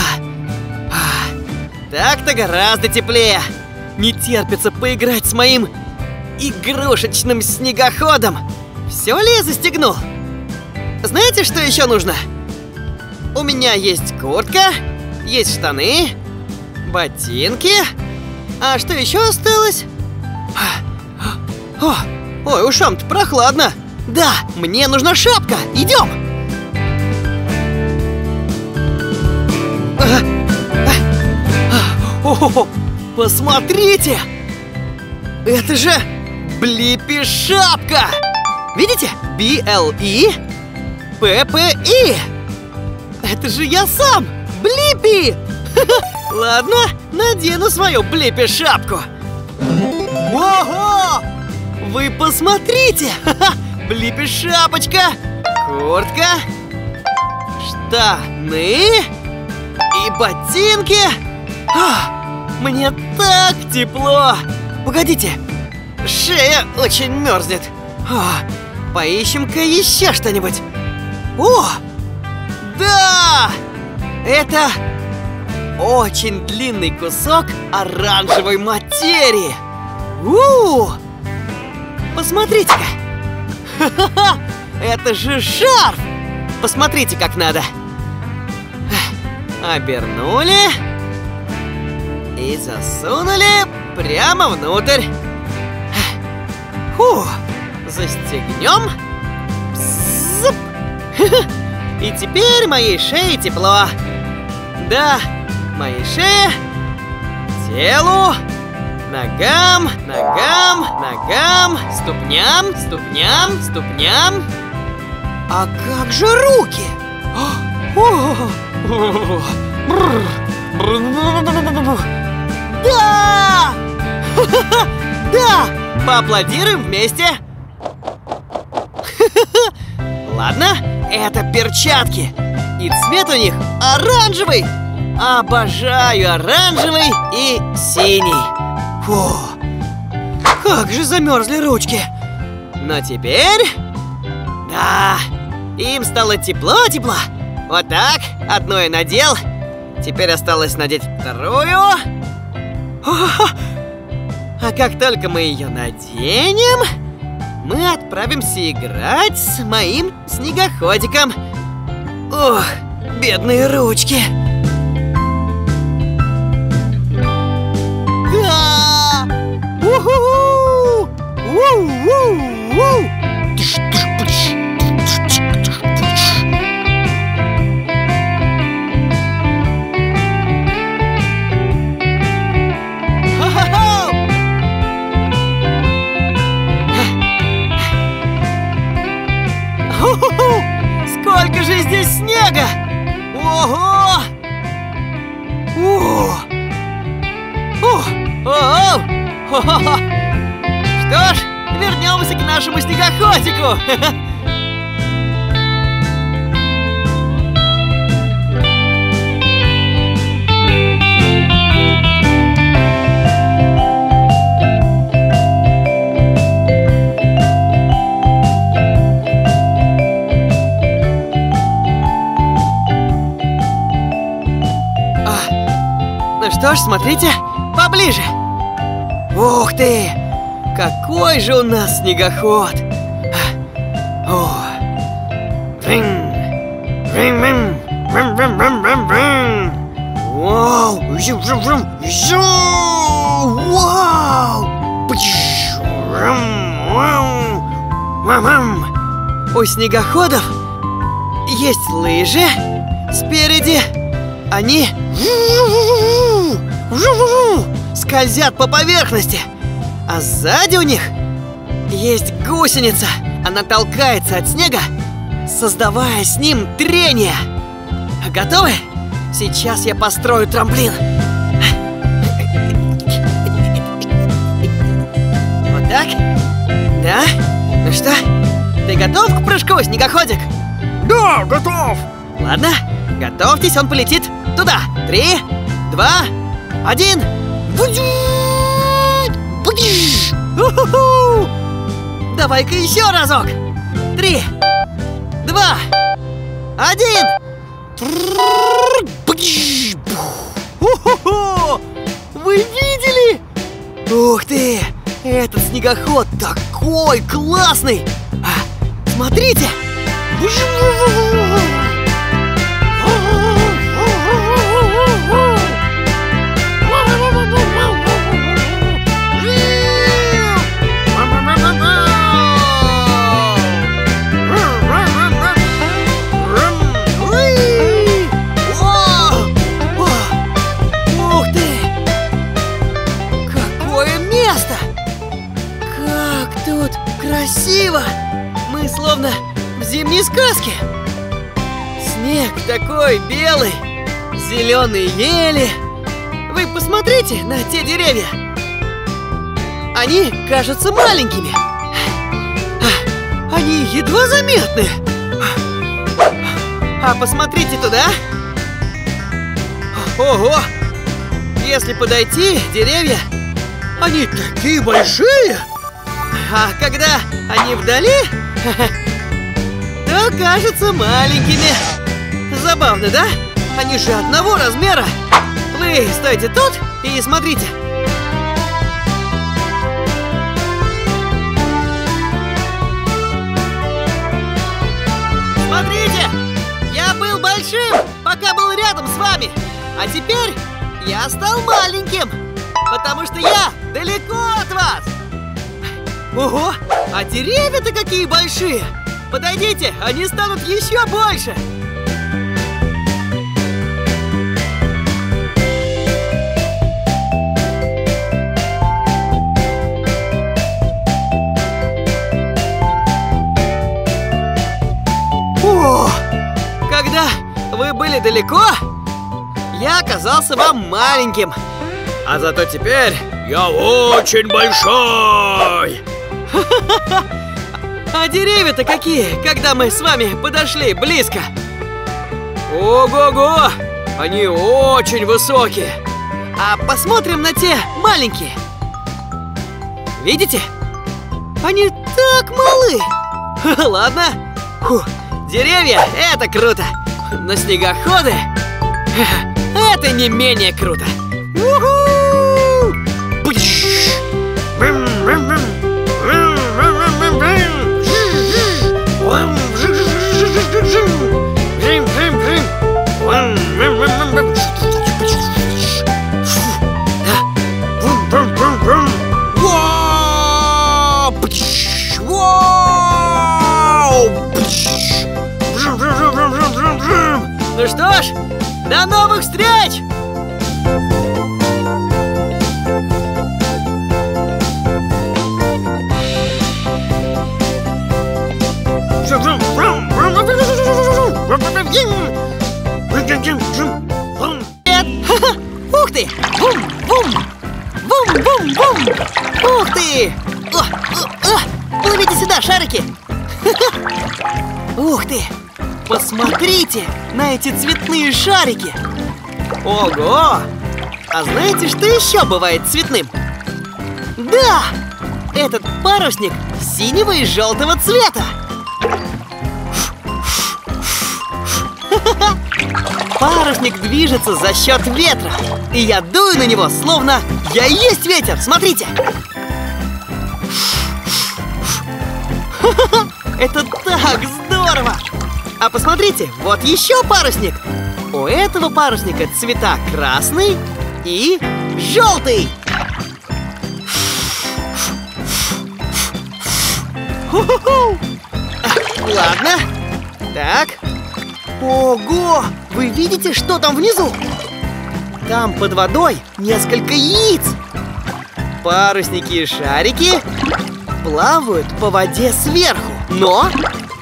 Так-то гораздо теплее. Не терпится поиграть с моим игрушечным снегоходом. Все ли я застегнул? Знаете, что еще нужно? У меня есть куртка, есть штаны, ботинки. А что еще осталось? О, ой, ушам-то прохладно. Да, мне нужна шапка. Идем. О, посмотрите! Это же Блиппи шапка! Видите? Би эл и пи пи и. Это же я сам! Блиппи! Ладно, надену свою Блиппи шапку. Ого! Вы посмотрите! Блиппи шапочка, куртка, штаны и ботинки. Мне так тепло! Погодите, шея очень мерзнет. Поищем-ка еще что-нибудь. О! Да! Это очень длинный кусок оранжевой материи. У-у-у! Посмотрите-ка! Ха-ха-ха! Это же шарф! Посмотрите, как надо. обернули и засунули прямо внутрь. Фу, застегнем. Зап. И теперь моей шее тепло. Да, моей шее, телу, ногам, ногам, ногам, ступням, ступням, ступням. А как же руки? Да! Да! Поаплодируем вместе. Ладно, это перчатки. И цвет у них оранжевый. Обожаю оранжевый и синий. Фу, как же замерзли ручки. Но теперь... Да, им стало тепло-тепло. Вот так, одну я надел. Теперь осталось надеть вторую. А как только мы ее наденем, мы отправимся играть с моим снегоходиком. Ох, бедные ручки. Да! У-ху-ху! У-у-у! Сколько же здесь снега! Ого! О! О! О! О! Что ж, вернемся к нашему снегоходику! Что ж, смотрите, поближе. Ух ты! Какой же у нас снегоход! О! Вау! Вау! У снегоходов есть лыжи спереди. Они скользят по поверхности, а сзади у них есть гусеница. Она толкается от снега, создавая с ним трение. Готовы? Сейчас я построю трамплин. Вот так? Да? Ну что, ты готов к прыжку, снегоходик? Да, готов! Ладно, готовьтесь, он полетит туда. Три, два, один. Давай-ка еще разок. Три, два, один. Вы видели? Ух ты! Этот снегоход такой классный! А, смотрите! Красиво! Мы словно в зимней сказке. Снег такой белый, зеленые ели. Вы посмотрите на те деревья. Они кажутся маленькими. Они едва заметны. А посмотрите туда. Ого! Если подойти, деревья, они такие большие. А когда они вдали, то кажутся маленькими. Забавно, да? Они же одного размера. Вы стойте тут и смотрите. Смотрите! Я был большим, пока был рядом с вами. А теперь я стал маленьким, потому что я далеко от вас. Ого, а деревья-то какие большие! Подойдите, они станут еще больше. О, когда вы были далеко, я оказался вам маленьким. А зато теперь я очень большой. А деревья-то какие, когда мы с вами подошли близко? Ого-го! Они очень высокие. А посмотрим на те маленькие. Видите? Они так малы. Ладно. Фу. Деревья — это круто. Но снегоходы — это не менее круто. У-ху! Ну что ж, до новых встреч! Нет! Ух ты! Бум-бум! Бум-бум-бум! Ух ты! О, о, о! Плывите сюда, шарики! Ух ты! Посмотрите на эти цветные шарики! Ого! А знаете, что еще бывает цветным? Да! Этот парусник синего и желтого цвета! Парусник движется за счет ветра, и я дую на него, словно я и есть ветер. Смотрите! Это так здорово! А посмотрите, вот еще парусник. У этого парусника цвета красный и желтый. Ху-ху-ху. Ладно. Так. Ого! Вы видите, что там внизу? Там под водой несколько яиц. Парусники и шарики плавают по воде сверху. Но...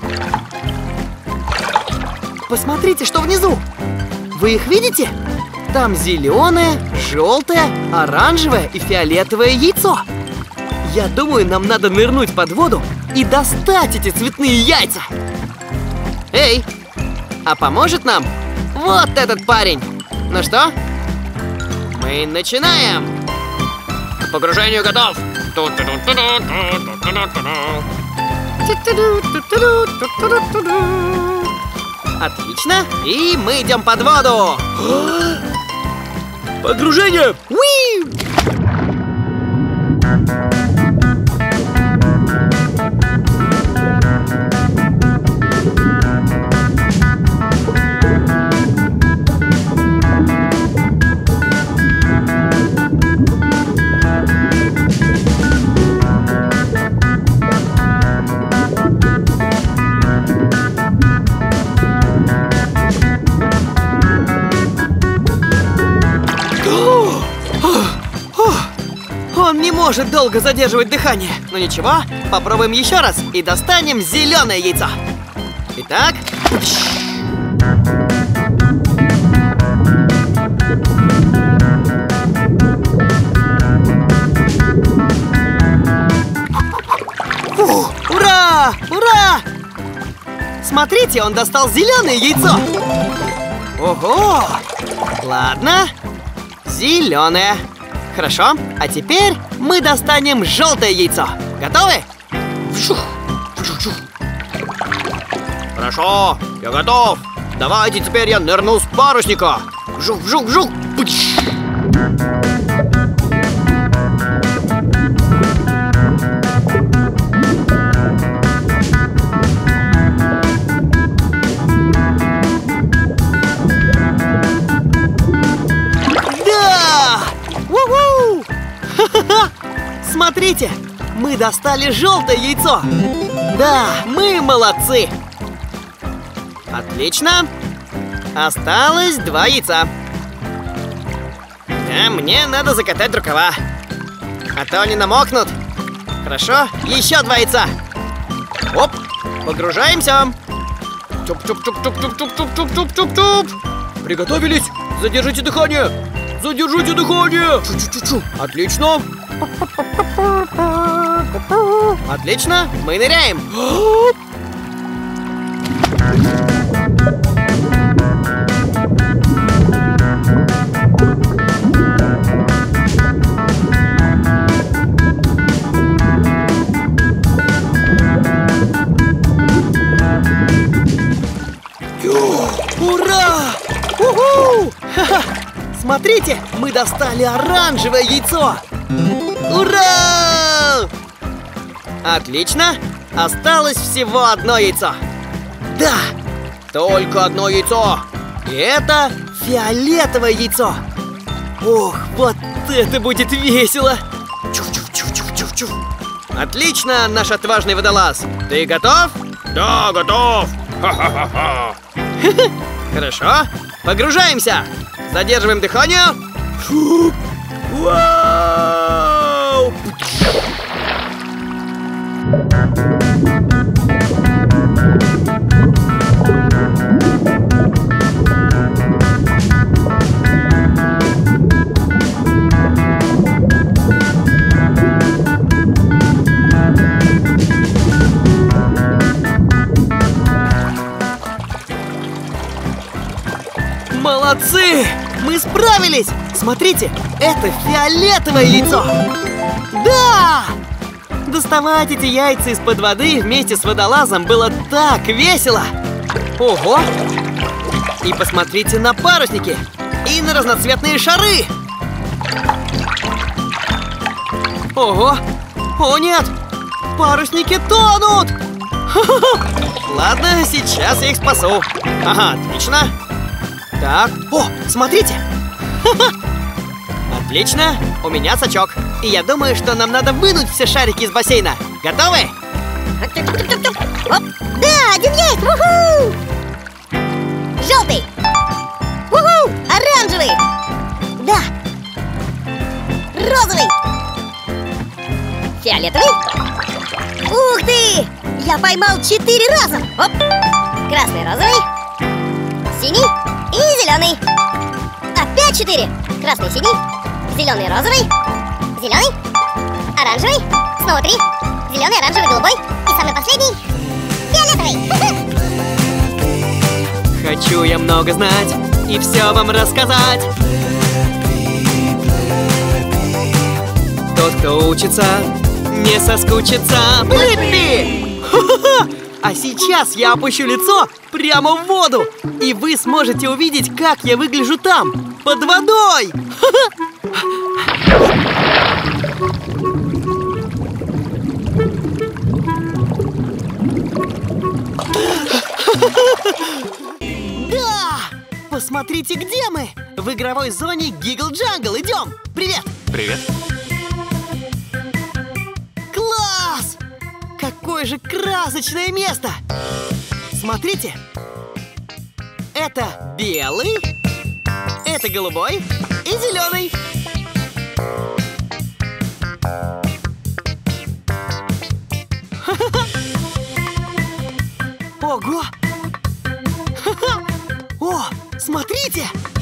посмотрите, что внизу. Вы их видите? Там зеленое, желтое, оранжевое и фиолетовое яйцо. Я думаю, нам надо нырнуть под воду и достать эти цветные яйца. Эй, а поможет нам вот этот парень. Ну что? Мы начинаем. К погружению готов. Отлично. И мы идем под воду. Погружение. Уи! Он не может долго задерживать дыхание. Но ничего, попробуем еще раз и достанем зеленое яйцо. Итак. Фу, ура! Ура! Смотрите, он достал зеленое яйцо. Ого! Ладно. Зеленое. Хорошо, а теперь мы достанем желтое яйцо. Готовы? Хорошо, я готов. Давайте теперь я нырну с парусника. Жук-жук-жук. достали желтое яйцо. Да, мы молодцы. Отлично. Осталось два яйца. Да, мне надо закатать рукава, а то они намокнут. Хорошо, еще два яйца. Оп, погружаемся. Туп-туп-туп-туп-туп-туп-туп-туп-туп. Приготовились? Задержите дыхание. Задержите дыхание. Чу-чу-чу-чу. Отлично. Отлично, мы ныряем. Ура! Уху! Ха-ха! Смотрите, мы достали оранжевое яйцо! Ура! Отлично! Осталось всего одно яйцо. Да! Только одно яйцо! И это фиолетовое яйцо! Ох, вот это будет весело! Чух-чух-чух-чух-чух-чух! Отлично, наш отважный водолаз! Ты готов? Да, готов! Ха-ха-ха-ха! Хорошо, погружаемся! Задерживаем дыхание! Фу. Вау! Молодцы! Мы справились! Смотрите, это фиолетовое яйцо! Да! Доставать эти яйца из-под воды вместе с водолазом было так весело! Ого! И посмотрите на парусники! И на разноцветные шары! Ого! О нет! Парусники тонут! Ладно, сейчас я их спасу. Ага, отлично! Так, о, смотрите! Отлично, у меня сачок. И я думаю, что нам надо вынуть все шарики из бассейна. Готовы? Оп. Да, один есть! Уху! Желтый! Уху! Оранжевый! Да! Розовый! Фиолетовый! Ух ты! Я поймал четыре раза! Оп! Красный, розовый, синий и зеленый. Опять четыре. Красный, синий, зеленый, розовый, зеленый, оранжевый, снова три, зеленый, оранжевый, голубой и самый последний фиолетовый. Хочу я много знать и все вам рассказать. Тот, кто учится, не соскучится. Блиппи! А сейчас я опущу лицо прямо в воду, и вы сможете увидеть, как я выгляжу там, под водой! Да! Посмотрите, где мы! В игровой зоне Гигл Джангл. Идем! Привет! Привет. Класс! Какое же красочное место! Смотрите! Это белый, это голубой и зеленый. Ого! О, смотрите!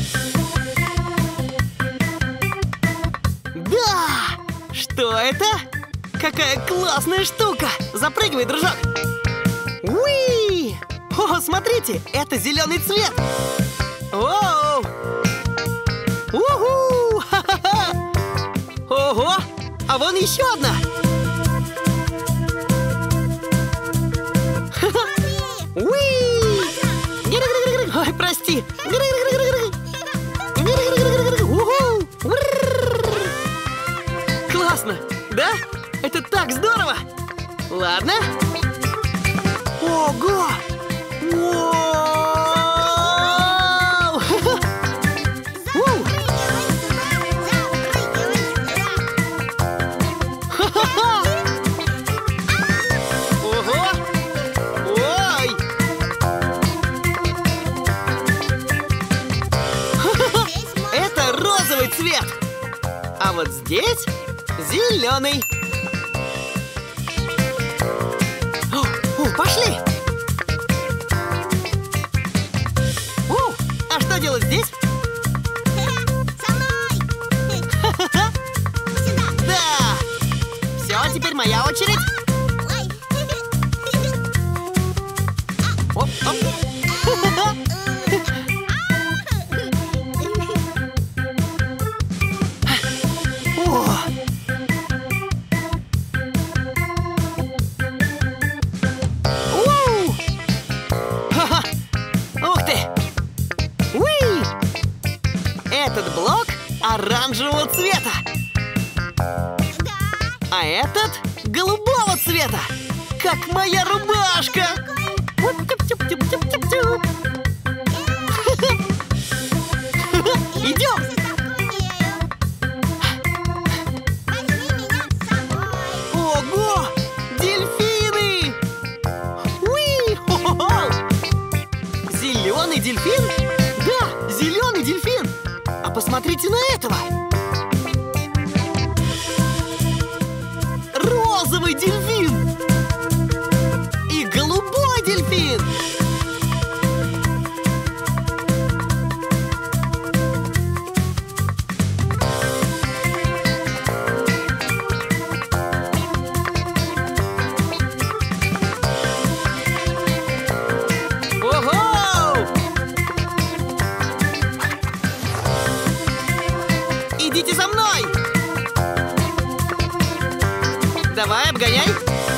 Да! Что это? Какая классная штука! Запрыгивай, дружок! Уи! О, смотрите, это зеленый цвет! Оу! Уху! Ха-ха-ха! Ого! А вон еще одна! Уи! Ой, прости! Уху! Классно, да? Это так здорово! Ладно. Ого! Вау! здесь зеленый. О, о, пошли! О, а что делать здесь? Со мной! Сюда! Да! Все, теперь моя очередь. Ой. Оп, оп. О! Уу! Ха-ха! Ух ты! Уи! Этот блок оранжевого цвета, а этот голубого цвета, как моя рубашка. Тюп-тюп-тюп-тюп-тюп-тюп. Идем! Ого! Дельфины! Уи! Хо-хо-хо! Зеленый дельфин? Да, зеленый дельфин! А посмотрите на этого! Розовый дельфин! И голубой дельфин! Ого! Идите за мной! Давай, обгоняй!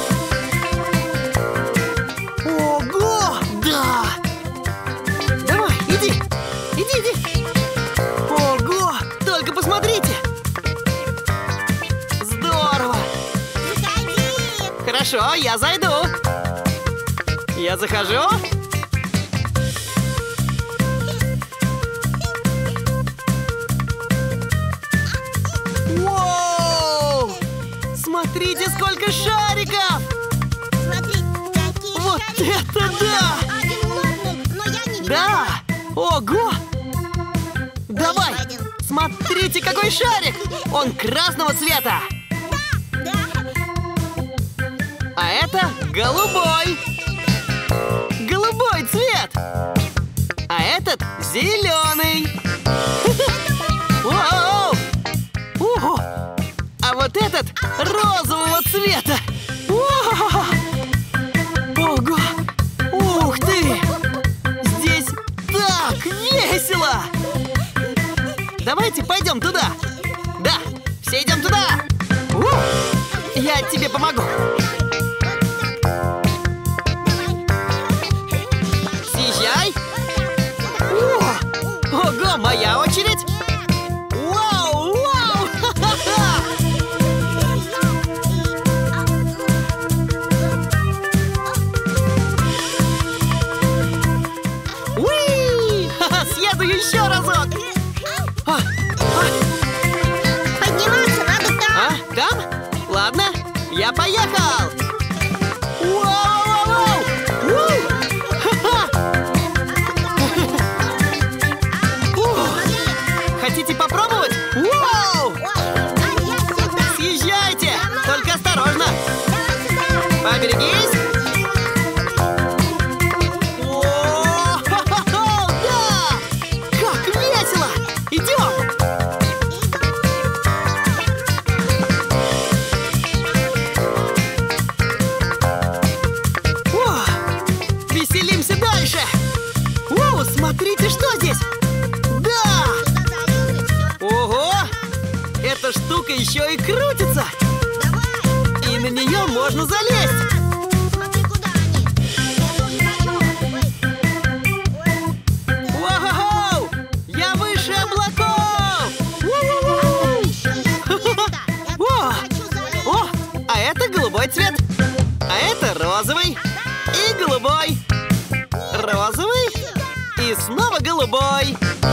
Ого! Да! Давай, иди! Иди, иди! Ого! Только посмотрите! Здорово! Заходи! Хорошо, я зайду! Я захожу! Воу! Смотрите, сколько шариков! Смотри, какие Вот шарики. это да! Один лопнул, но я не Да! виноват. Ого! Давай! еще один. Смотрите, какой шарик! Он красного цвета! Да. А это голубой! Голубой цвет! А этот зеленый! Вау! Ого! А вот этот розового цвета! О! Ого! Ух ты! Здесь так весело! Давайте пойдем туда! Да, все идем туда! У! Я тебе помогу! Съезжай! О! Ого, моя очередь! Вау, вау! Ха-ха-ха! Уи! Ха-ха, съеду еще разок! А, Подниматься надо там. а, там? Ладно, я поехал! Вау-вау-вау! У! Ха-ха! Ух! Хотите попробовать? Вау! Ой, а я сюда. Съезжайте! Только осторожно! Давай сюда. Поберегись! О, ха-ха-ха! Да! Как весело! Идем! О, веселимся дальше! О, смотрите, что здесь! Да! Сюда залез и все. Ого! Эта штука еще и крутится! Давай. И на нее можно залезть! Смотри, куда они. Я тоже хочу. Ой. Вау! Я выше облаков! У-у-у! Еще есть место. Я О! тоже хочу залезть. О, а это голубой цвет, а это розовый и голубой, розовый и снова голубой.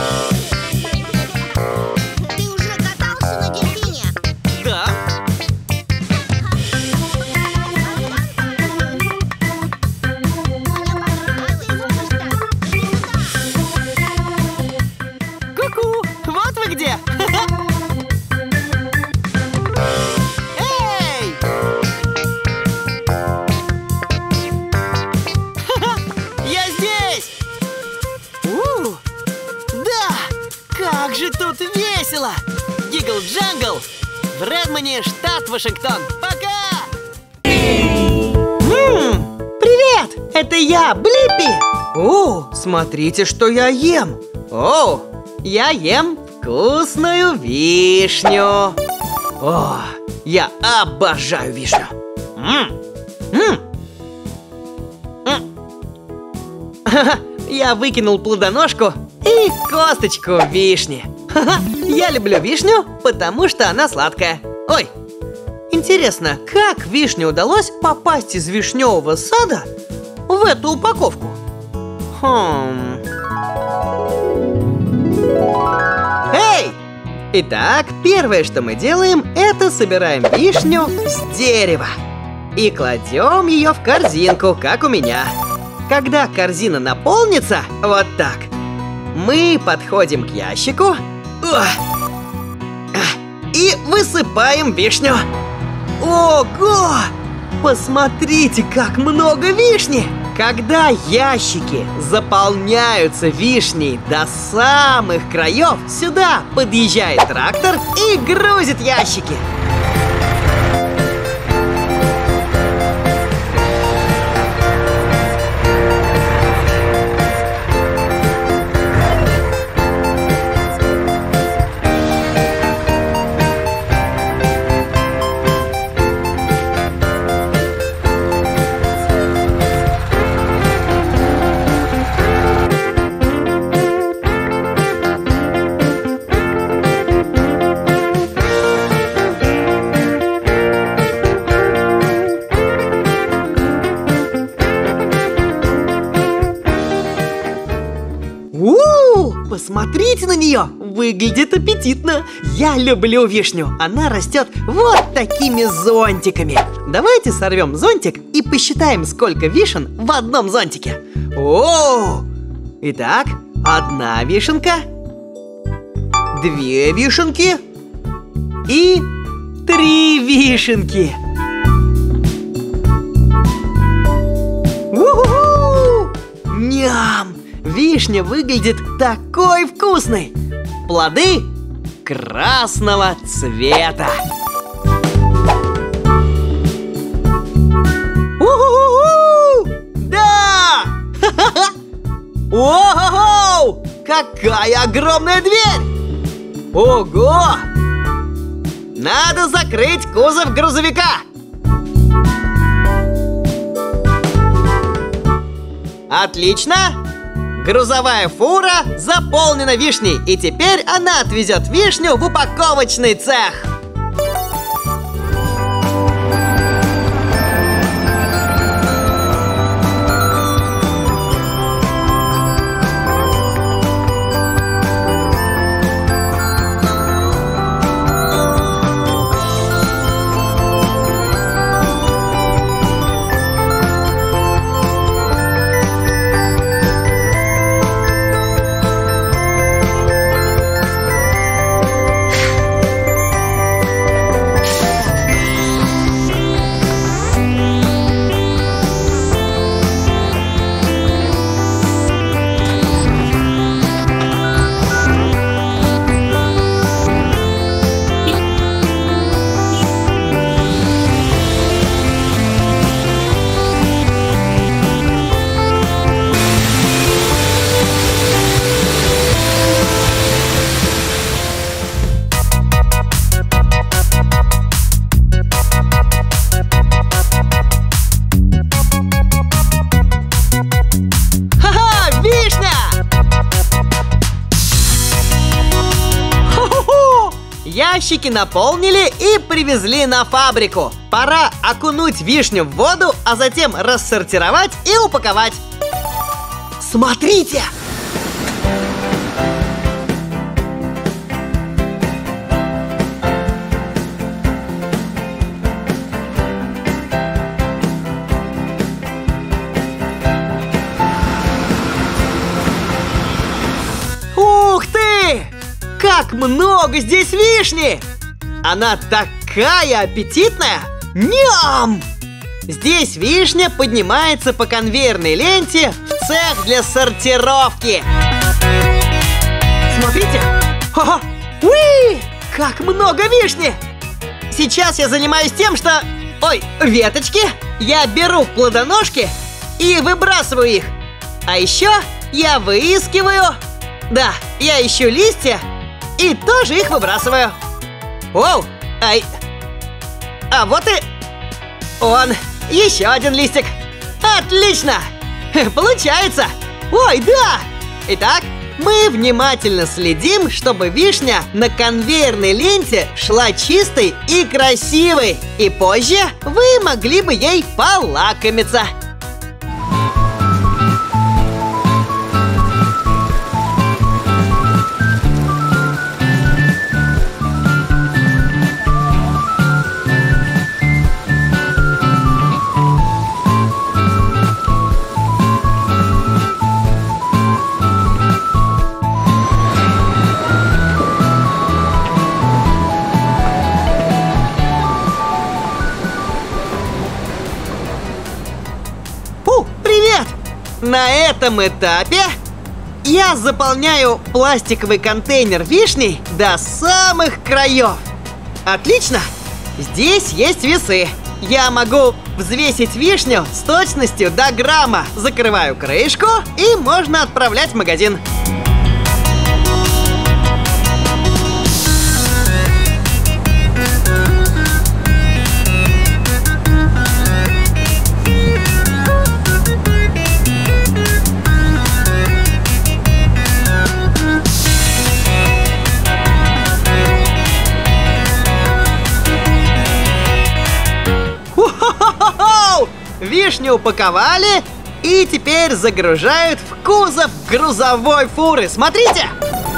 Ты уже катался на дельфине? Да, в Редмоне, штат Вашингтон. Пока! Ммм, привет! Это я, Блиппи! О, смотрите, что я ем! О, я ем вкусную вишню! О, я обожаю вишню! М -м -м. Я выкинул плодоножку и косточку вишни. Я люблю вишню, потому что она сладкая. Ой, интересно, как вишне удалось попасть из вишневого сада в эту упаковку? Хм... Эй! Итак, первое, что мы делаем, это собираем вишню с дерева и кладем ее в корзинку, как у меня. Когда корзина наполнится, вот так, мы подходим к ящику и высыпаем вишню. Ого! Посмотрите, как много вишни! Когда ящики заполняются вишней до самых краев, сюда подъезжает трактор и грузит ящики. Посмотрите на нее! Выглядит аппетитно! Я люблю вишню! Она растет вот такими зонтиками! Давайте сорвем зонтик и посчитаем, сколько вишен в одном зонтике! О! Итак, одна вишенка, две вишенки и три вишенки! У-ху-ху! Ням! Вишня выглядит такой вкусной! Плоды красного цвета! У-ху-ху! Да! Ха-ха-ха! О-хо-хо! Какая огромная дверь! Ого! Надо закрыть кузов грузовика! Отлично! Грузовая фура заполнена вишней, и теперь она отвезет вишню в упаковочный цех. Ящики наполнили и привезли на фабрику. Пора окунуть вишню в воду, а затем рассортировать и упаковать. Смотрите! Ух ты! Как много здесь вишни! Она такая аппетитная! Ням! Здесь вишня поднимается по конвейерной ленте в цех для сортировки. Смотрите! Ха-ха! Уи! Как много вишни! сейчас я занимаюсь тем, что... Ой, веточки. Я беру плодоножки и выбрасываю их. А еще я выискиваю... Да, я ищу листья и тоже их выбрасываю. Оу, ай. А вот и... Он. Еще один листик. Отлично. Получается. Ой, да. Итак, мы внимательно следим, чтобы вишня на конвейерной ленте шла чистой и красивой. И позже вы могли бы ей полакомиться. На этом этапе я заполняю пластиковый контейнер вишней до самых краев. Отлично! Здесь есть весы. Я могу взвесить вишню с точностью до грамма. Закрываю крышку и можно отправлять в магазин. Вишню упаковали и теперь загружают в кузов грузовой фуры. Смотрите!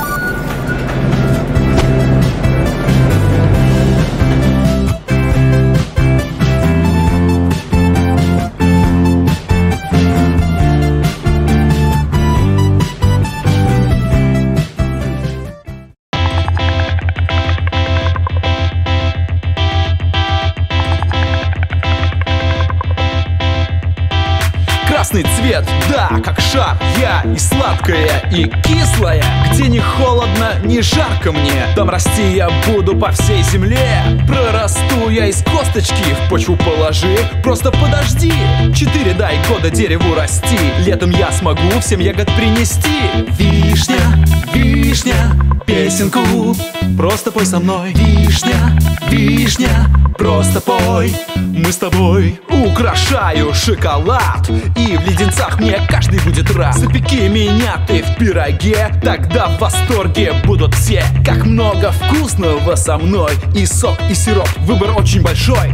Красный цвет, да, как шар. Я и сладкая, и кислая. Где не холодно, не жарко мне, там расти я буду по всей земле. Прорасту я из косточки, в почву положи, просто подожди. Четыре дай года дереву расти, летом я смогу всем ягод принести. Вишня, вишня, песенку просто пой со мной. Вишня, вишня, просто пой. Мы с тобой украшаю шоколад, и в леденцах мне каждый будет рад. Запеки меня ты в пироге, тогда в восторге будут все. Как много вкусного со мной, и сок, и сироп, выбор очень большой.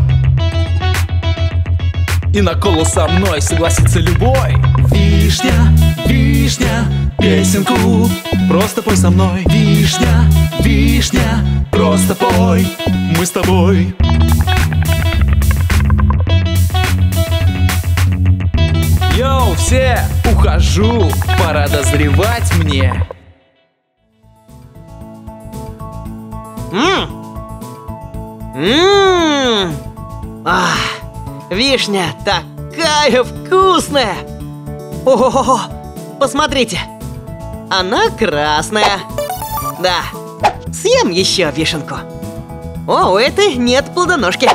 И на колу со мной согласится любой. Вишня, вишня, песенку просто пой со мной. Вишня, вишня, просто пой. Мы с тобой. Йоу, все, ухожу, пора дозревать мне. Ммм. Ммм. Ах, вишня такая вкусная. О-хо-хо, посмотрите. Она красная. Да, съем еще вишенку. О, у этой нет плодоножки.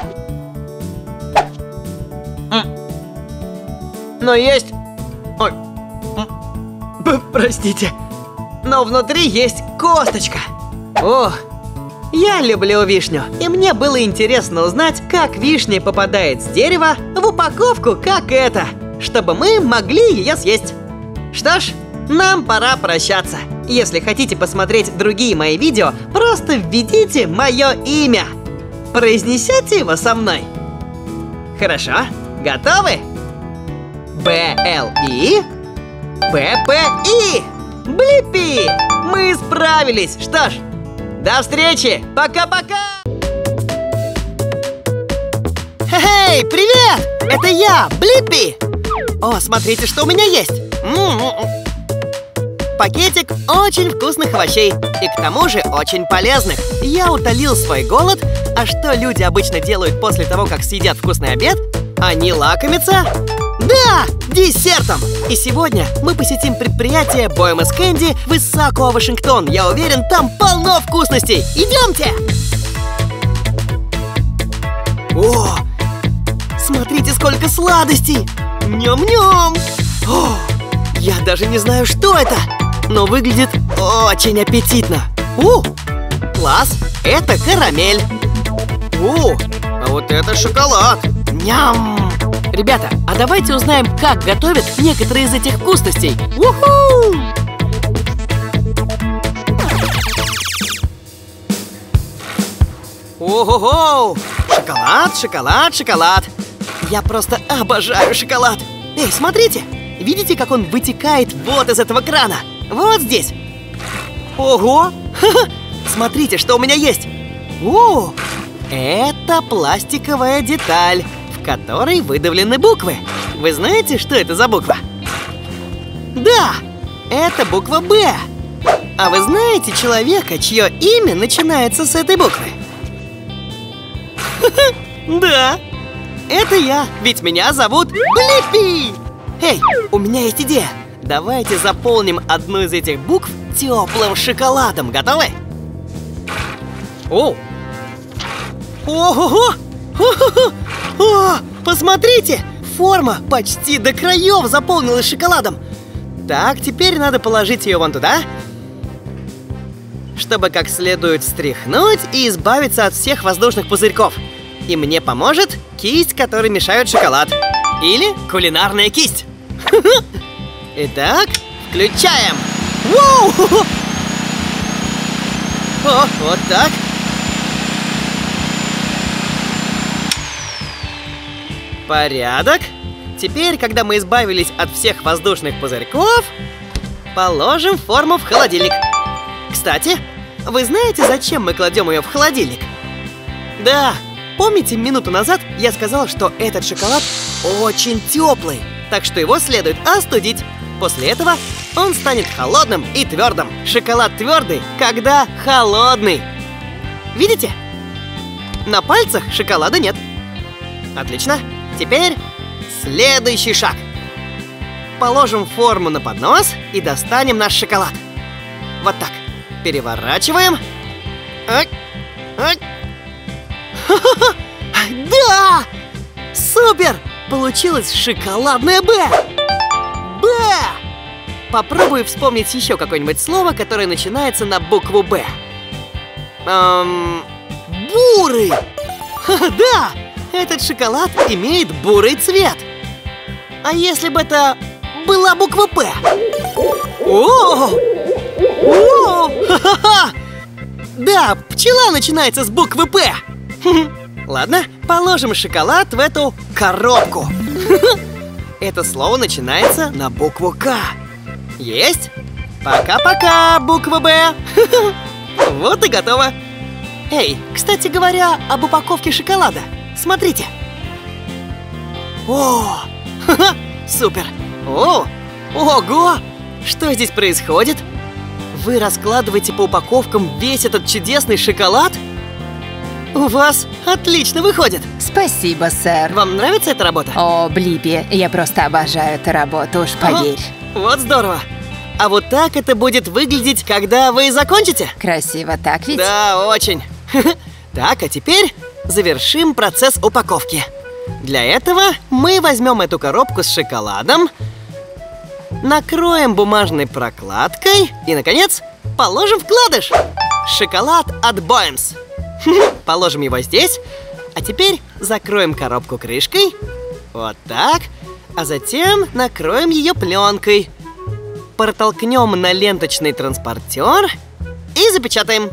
Но есть... Ой. Простите. Но внутри есть косточка. Ох, я люблю вишню. И мне было интересно узнать, как вишня попадает с дерева в упаковку, как это, чтобы мы могли ее съесть. Что ж, нам пора прощаться. Если хотите посмотреть другие мои видео, просто введите мое имя. Произнесете его со мной. Хорошо? Готовы? Б Л И П П И. Блиппи! Мы справились! Что ж, до встречи! Пока-пока! Хей, привет! Это я, Блиппи! О, смотрите, что у меня есть! М-м-м. Пакетик очень вкусных овощей и к тому же очень полезных. Я утолил свой голод, а что люди обычно делают после того, как съедят вкусный обед? Они лакомятся... Да, десертом! И сегодня мы посетим предприятие би эм эс Candy в Иссакуа, Вашингтон. Я уверен, там полно вкусностей. Идемте! О, смотрите, сколько сладостей! Ням-ням! О, я даже не знаю, что это, но выглядит очень аппетитно. О, класс, это карамель. О, а вот это шоколад. Ням! Ребята, а давайте узнаем, как готовят некоторые из этих вкусностей. Уху! Ого-го! Шоколад, шоколад, шоколад! Я просто обожаю шоколад! Эй, смотрите! Видите, как он вытекает вот из этого крана? Вот здесь! Ого! Ха-ха! Смотрите, что у меня есть! О! Это пластиковая деталь, в которой выдавлены буквы. Вы знаете, что это за буква? Да! Это буква «Б». А вы знаете человека, чье имя начинается с этой буквы? Да, это я, ведь меня зовут Блиппи! Эй, у меня есть идея. Давайте заполним одну из этих букв теплым шоколадом. Готовы? О! Ого-го! О, посмотрите! Форма почти до краев заполнилась шоколадом. Так, теперь надо положить ее вон туда, чтобы как следует встряхнуть и избавиться от всех воздушных пузырьков. И мне поможет кисть, которой мешают шоколад. Или кулинарная кисть. Итак, включаем. Воу! О, вот так. Порядок. Теперь, когда мы избавились от всех воздушных пузырьков, положим форму в холодильник. Кстати, вы знаете, зачем мы кладем ее в холодильник? Да, помните, минуту назад я сказал, что этот шоколад очень теплый, так что его следует остудить. После этого он станет холодным и твердым. Шоколад твердый, когда холодный. Видите? На пальцах шоколада нет. Отлично. Теперь следующий шаг. Положим форму на поднос и достанем наш шоколад. Вот так. Переворачиваем. Ай, ай. Да! Супер! Получилось шоколадное Б! Б! Попробую вспомнить еще какое-нибудь слово, которое начинается на букву Б. Эм, бурый! Да! Этот шоколад имеет бурый цвет. А если бы это была буква П? О! О! Ха-ха-ха! Да, пчела начинается с буквы П. Ладно, положим шоколад в эту коробку. Это слово начинается на букву К. Есть? Пока-пока, буква Б. Вот и готово. Эй, кстати говоря, об упаковке шоколада. Смотрите. О, ха-ха, супер. О, ого, что здесь происходит? Вы раскладываете по упаковкам весь этот чудесный шоколад? У вас отлично выходит. Спасибо, сэр. Вам нравится эта работа? О, Блиппи, я просто обожаю эту работу, уж поверь. О, вот здорово. А вот так это будет выглядеть, когда вы закончите? Красиво так ведь? Да, очень. Так, а теперь завершим процесс упаковки. Для этого мы возьмем эту коробку с шоколадом, накроем бумажной прокладкой и, наконец, положим вкладыш. Шоколад от Боэмс. Положим его здесь, а теперь закроем коробку крышкой. Вот так. А затем накроем ее пленкой. Протолкнем на ленточный транспортер и запечатаем.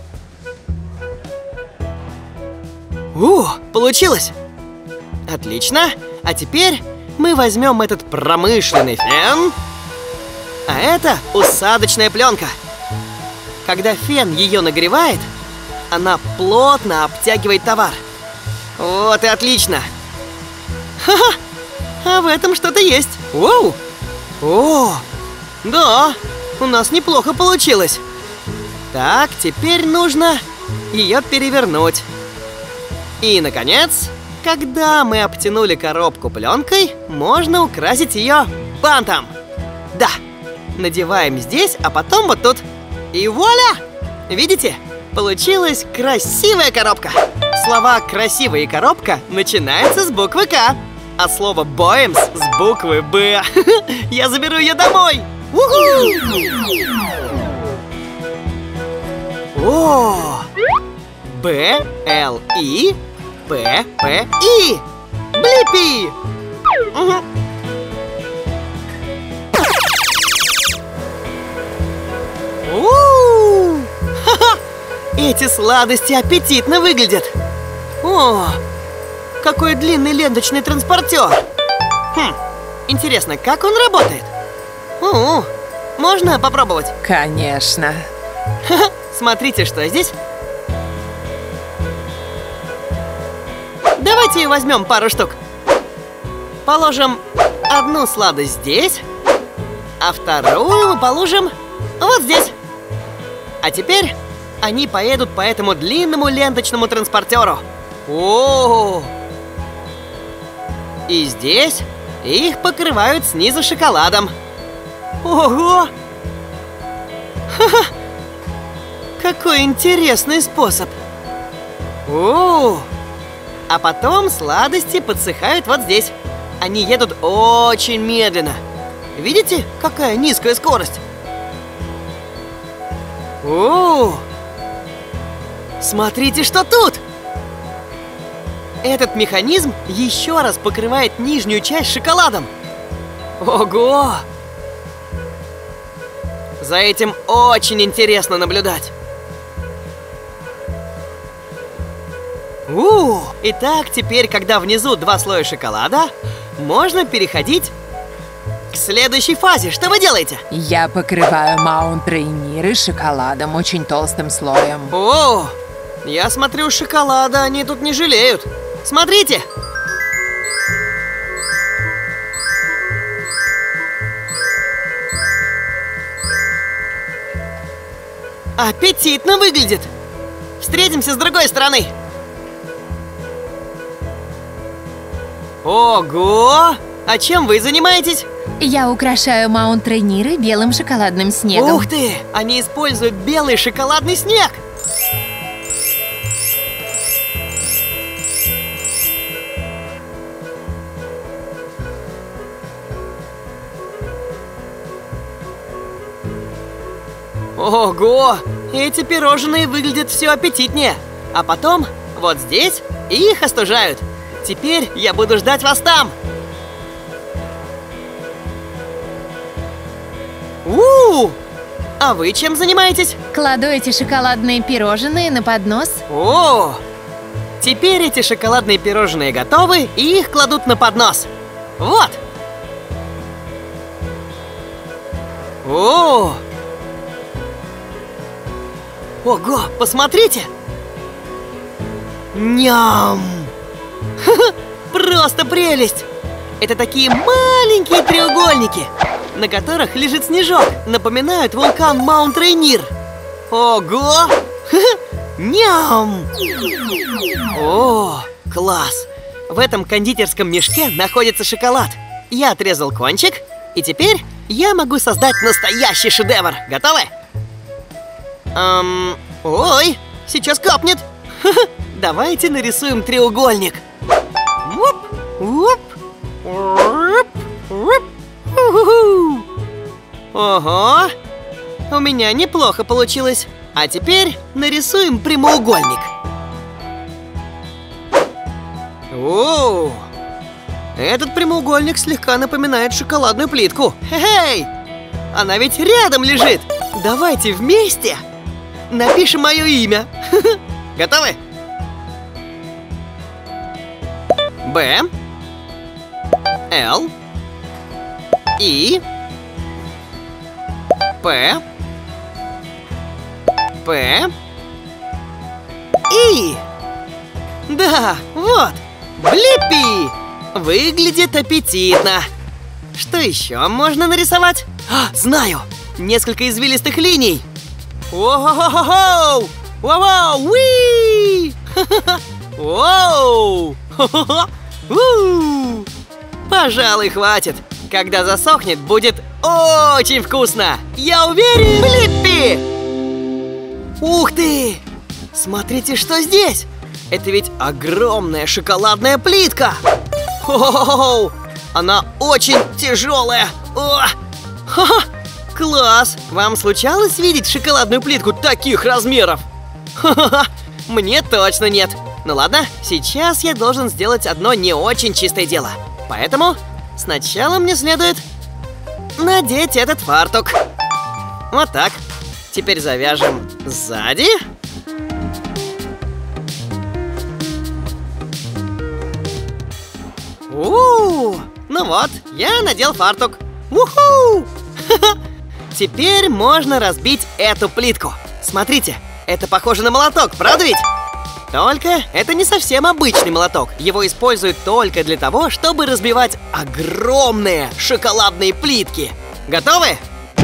О, получилось! Отлично! А теперь мы возьмем этот промышленный фен. А это усадочная пленка. Когда фен ее нагревает, она плотно обтягивает товар. Вот и отлично! Ха-ха! А в этом что-то есть. Воу! О! Да! У нас неплохо получилось. Так, теперь нужно ее перевернуть. И, наконец, когда мы обтянули коробку пленкой, можно украсить ее бантом. Да! Надеваем здесь, а потом вот тут. И вуаля! Видите? Получилась красивая коробка! Слова «красивая» и «коробка» начинаются с буквы «К», а слово «боемс» с буквы «Б». Я заберу ее домой! О! Б, Л, И, П, П, И. Блиппи! Угу. У-у-у! Ха-ха! Эти сладости аппетитно выглядят. О, какой длинный ленточный транспортер. Хм, интересно, как он работает? У-у, можно попробовать? Конечно. Ха-ха, смотрите, что здесь. Давайте возьмем пару штук. Положим одну сладость здесь, а вторую мы положим вот здесь. А теперь они поедут по этому длинному ленточному транспортеру. О! И здесь их покрывают снизу шоколадом. Ого! Ха-ха! Какой интересный способ. О! А потом сладости подсыхают вот здесь. Они едут очень медленно. Видите, какая низкая скорость? О! Смотрите, что тут! Этот механизм еще раз покрывает нижнюю часть шоколадом. Ого! За этим очень интересно наблюдать. У, итак, теперь, когда внизу два слоя шоколада, можно переходить к следующей фазе. Что вы делаете? Я покрываю Маунт Рейниры шоколадом очень толстым слоем. О, я смотрю, шоколада они тут не жалеют. Смотрите! Аппетитно выглядит! Встретимся с другой стороны. Ого! А чем вы занимаетесь? Я украшаю Маунт Рейниры белым шоколадным снегом. Ух ты! Они используют белый шоколадный снег! Ого! Эти пирожные выглядят все аппетитнее. А потом вот здесь их остужают. Теперь я буду ждать вас там. У-у-у! А вы чем занимаетесь? Кладу эти шоколадные пирожные на поднос. О! Теперь эти шоколадные пирожные готовы, и их кладут на поднос. Вот! О! Ого, посмотрите! Ням! Ха-ха, просто прелесть! Это такие маленькие треугольники, на которых лежит снежок, напоминают вулкан Маунт Рейнир. Ого! Ха-ха, ням! О, класс! В этом кондитерском мешке находится шоколад. Я отрезал кончик, и теперь я могу создать настоящий шедевр. Готовы? Эм, ой, сейчас капнет. Ха-ха, давайте нарисуем треугольник. Уоп, уоп, уоп, уоп, у-ху-ху. Ого, у меня неплохо получилось. А теперь нарисуем прямоугольник. О, этот прямоугольник слегка напоминает шоколадную плитку. Хе-хей! Она ведь рядом лежит. Давайте вместе напишем мое имя. Готовы? Б, Л, И, П, П, И. Да, вот, Блиппи! Выглядит аппетитно. Что еще можно нарисовать? А, знаю! Несколько извилистых линий. О-хо-хо-хо! Вау-вау! Уи! Воу! Пожалуй, хватит. Когда засохнет, будет очень вкусно. Я уверен. Блиппи! Ух ты! Смотрите, что здесь! Это ведь огромная шоколадная плитка! О-о-о-о! Она очень тяжелая! О! Ха-ха! Класс! Вам случалось видеть шоколадную плитку таких размеров? Ха-ха-ха! Мне точно нет! Ну ладно, сейчас я должен сделать одно не очень чистое дело. Поэтому сначала мне следует надеть этот фартук. Вот так. Теперь завяжем сзади. У-у-у! Ну вот, я надел фартук. У-ху! Теперь можно разбить эту плитку. Смотрите, это похоже на молоток, правда ведь? Только это не совсем обычный молоток. Его используют только для того, чтобы разбивать огромные шоколадные плитки. Готовы?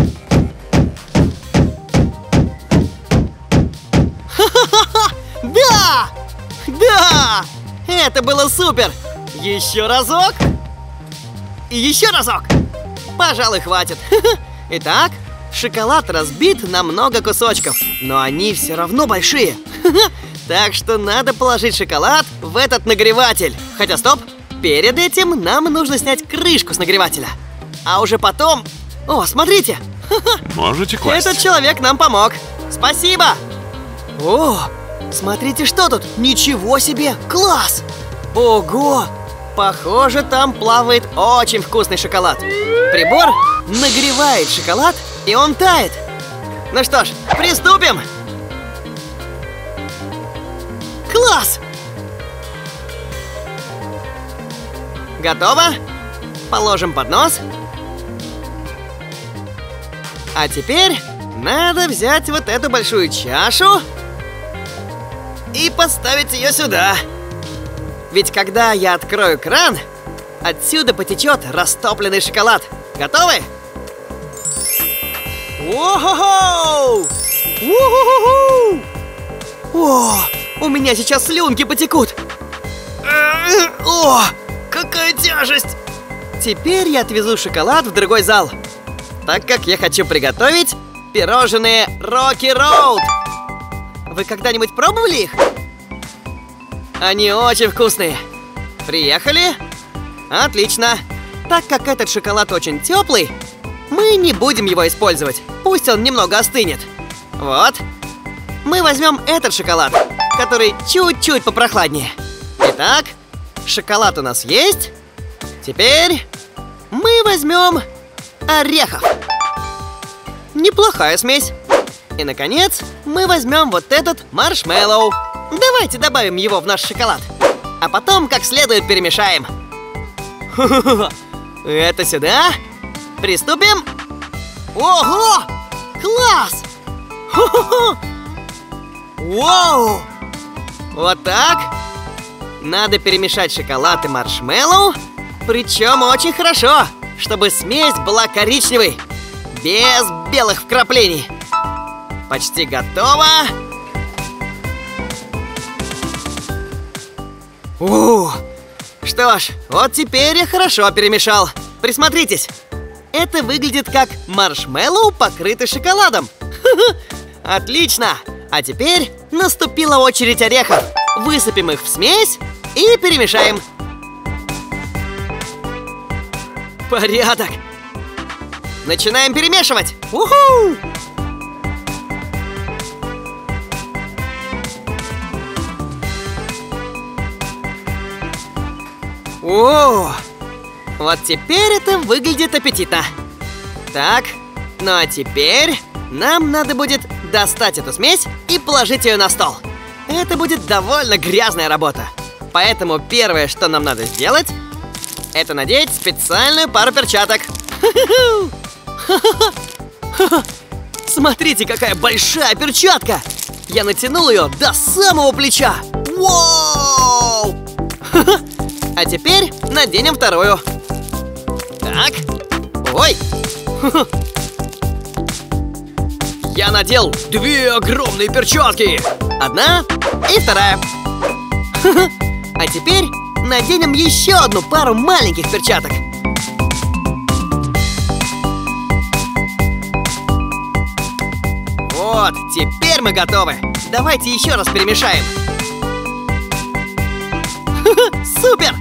Ха-ха-ха! Да! Да! Это было супер! Еще разок! И еще разок! Пожалуй, хватит. Итак, шоколад разбит на много кусочков, но они все равно большие. Так что надо положить шоколад в этот нагреватель. Хотя стоп, перед этим нам нужно снять крышку с нагревателя. А уже потом... О, смотрите! Можете класть. Этот человек нам помог. Спасибо! О, смотрите, что тут! Ничего себе! Класс! Ого! Похоже, там плавает очень вкусный шоколад. Прибор нагревает шоколад, и он тает. Ну что ж, приступим! Класс! Готово? Положим поднос. А теперь надо взять вот эту большую чашу и поставить ее сюда. Ведь когда я открою кран, отсюда потечет растопленный шоколад. Готовы? О-хо-хо! У-ху-ху-ху! О, у меня сейчас слюнки потекут. О, какая тяжесть! Теперь я отвезу шоколад в другой зал, так как я хочу приготовить пирожные Rocky Road. Вы когда-нибудь пробовали их? Они очень вкусные. Приехали? Отлично. Так как этот шоколад очень теплый, мы не будем его использовать. Пусть он немного остынет. Вот. Мы возьмем этот шоколад, который чуть-чуть попрохладнее. Итак, шоколад у нас есть. Теперь мы возьмем орехов. Неплохая смесь. И, наконец, мы возьмем вот этот маршмеллоу. Давайте добавим его в наш шоколад. А потом как следует перемешаем. Это сюда. Приступим. Ого! Класс! Вау! Вот так. Надо перемешать шоколад и маршмеллоу. Причем очень хорошо, чтобы смесь была коричневой, без белых вкраплений. Почти готово. У, что ж, вот теперь я хорошо перемешал. Присмотритесь. Это выглядит как маршмеллоу, покрытый шоколадом. Отлично. А теперь наступила очередь орехов. Высыпем их в смесь и перемешаем. Порядок. Начинаем перемешивать. Уху! О, вот теперь это выглядит аппетитно. Так, ну а теперь нам надо будет достать эту смесь и положить ее на стол. Это будет довольно грязная работа. Поэтому первое, что нам надо сделать, это надеть специальную пару перчаток. Смотрите, какая большая перчатка! Я натянул ее до самого плеча. Вау! А теперь наденем вторую. Так. Ой. Я надел две огромные перчатки. Одна и вторая. А теперь наденем еще одну пару маленьких перчаток. Вот, теперь мы готовы. Давайте еще раз перемешаем. Супер!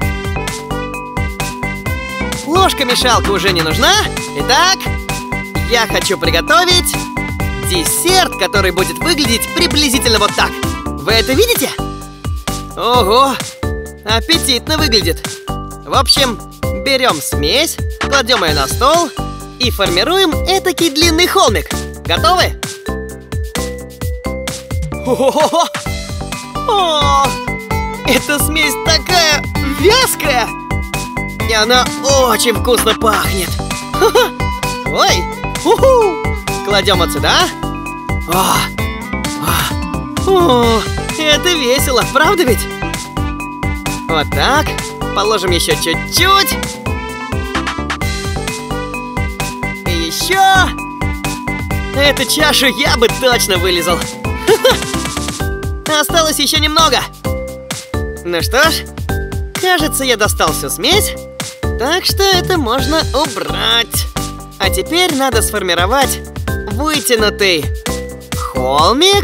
Ложка-мешалка уже не нужна. Итак, я хочу приготовить десерт, который будет выглядеть приблизительно вот так. Вы это видите? Ого! Аппетитно выглядит. В общем, берем смесь, кладем ее на стол и формируем этакий длинный холмик. Готовы? О-хо-хо-хо! О, эта смесь такая вязкая! И она очень вкусно пахнет. Ха-ха. Ой! У-ху. Кладем вот сюда. О, о, о, это весело, правда ведь? Вот так. Положим еще чуть-чуть. И еще. Эту чашу я бы точно вылизал. Ха-ха. Осталось еще немного. Ну что ж, кажется, я достал всю смесь. Так что это можно убрать. А теперь надо сформировать вытянутый холмик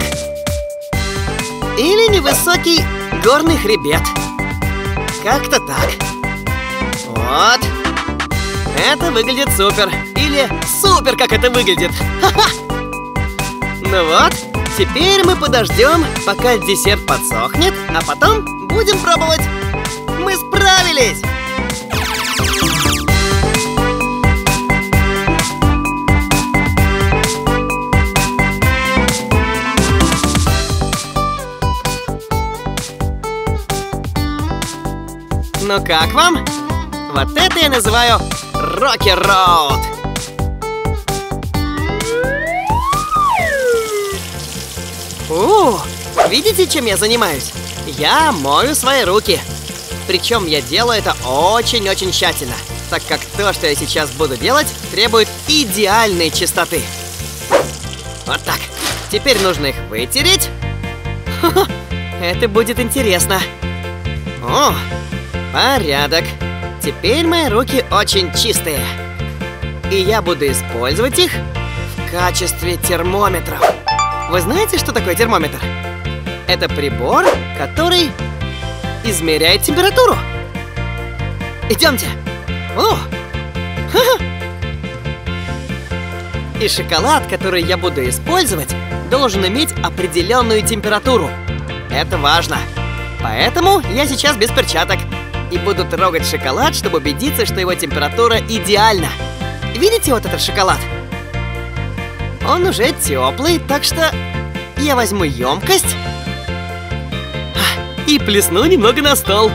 или невысокий горный хребет. Как-то так. Вот. Это выглядит супер. Или супер, как это выглядит. Ха-ха! Ну вот, теперь мы подождем, пока десерт подсохнет, а потом будем пробовать. Мы справились! Ну как вам? Вот это я называю Rocky Road. О, видите, чем я занимаюсь? Я мою свои руки. Причем я делаю это очень-очень тщательно, так как то, что я сейчас буду делать, требует идеальной чистоты. Вот так. Теперь нужно их вытереть. Ха-ха, это будет интересно. О, порядок. Теперь мои руки очень чистые. И я буду использовать их в качестве термометров. Вы знаете, что такое термометр? Это прибор, который измеряет температуру. Идемте. О! Ха-ха. И шоколад, который я буду использовать, должен иметь определенную температуру. Это важно. Поэтому я сейчас без перчаток и буду трогать шоколад, чтобы убедиться, что его температура идеальна. Видите вот этот шоколад? Он уже теплый, так что я возьму емкость и плесну немного на стол.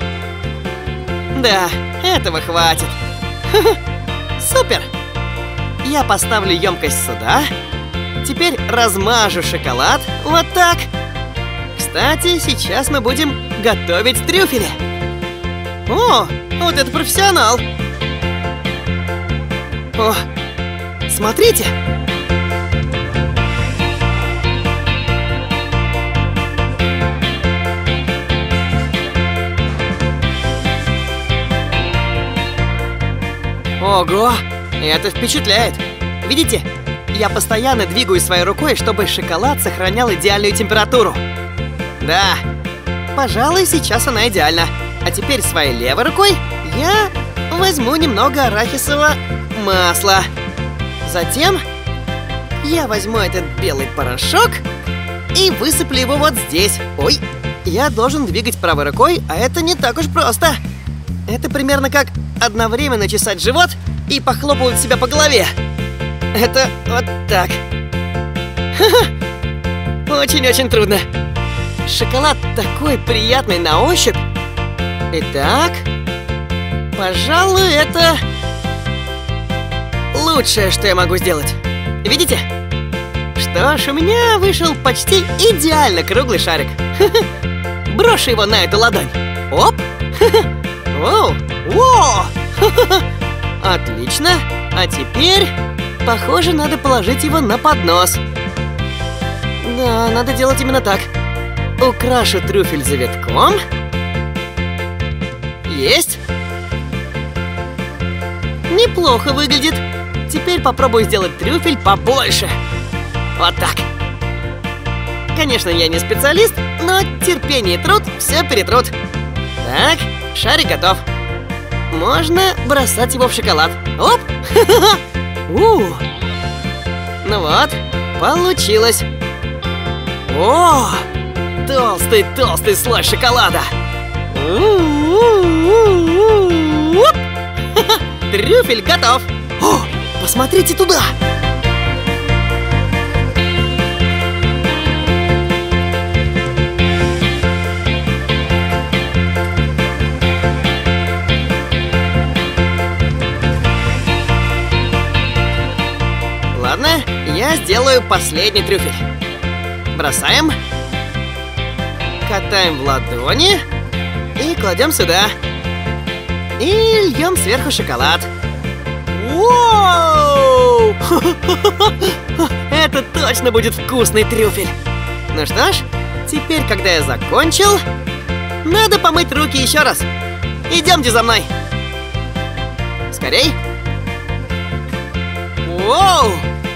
Да, этого хватит. Супер! Я поставлю емкость сюда. Теперь размажу шоколад вот так. Кстати, сейчас мы будем готовить трюфели. О, вот это профессионал! О, смотрите! Ого, это впечатляет! Видите? Я постоянно двигаю своей рукой, чтобы шоколад сохранял идеальную температуру. Да, пожалуй, сейчас она идеальна. А теперь своей левой рукой я возьму немного арахисового масла. Затем я возьму этот белый порошок и высыплю его вот здесь. Ой, я должен двигать правой рукой, а это не так уж просто. Это примерно как одновременно чесать живот и похлопывать себя по голове. Это вот так. Ха-ха. Очень-очень трудно. Шоколад такой приятный на ощупь. Итак, пожалуй, это лучшее, что я могу сделать. Видите? Что ж, у меня вышел почти идеально круглый шарик. Брошу его на эту ладонь. Оп! Воу! Во! Отлично! А теперь, похоже, надо положить его на поднос. Да, надо делать именно так. Украшу трюфель завитком. Есть. Неплохо выглядит. Теперь попробую сделать трюфель побольше. Вот так. Конечно, я не специалист, но терпение и труд все перетрут. Так, шарик готов. Можно бросать его в шоколад. Оп! У! Ну вот, получилось. О! Толстый-толстый слой шоколада. Оп! Трюфель готов. О, посмотрите туда. Ладно, я сделаю последний трюфель. Бросаем. Катаем в ладони. И кладем сюда. И льем сверху шоколад. Воу! Это точно будет вкусный трюфель. Ну что ж, теперь, когда я закончил, надо помыть руки еще раз. Идемте за мной. Скорей. Воу!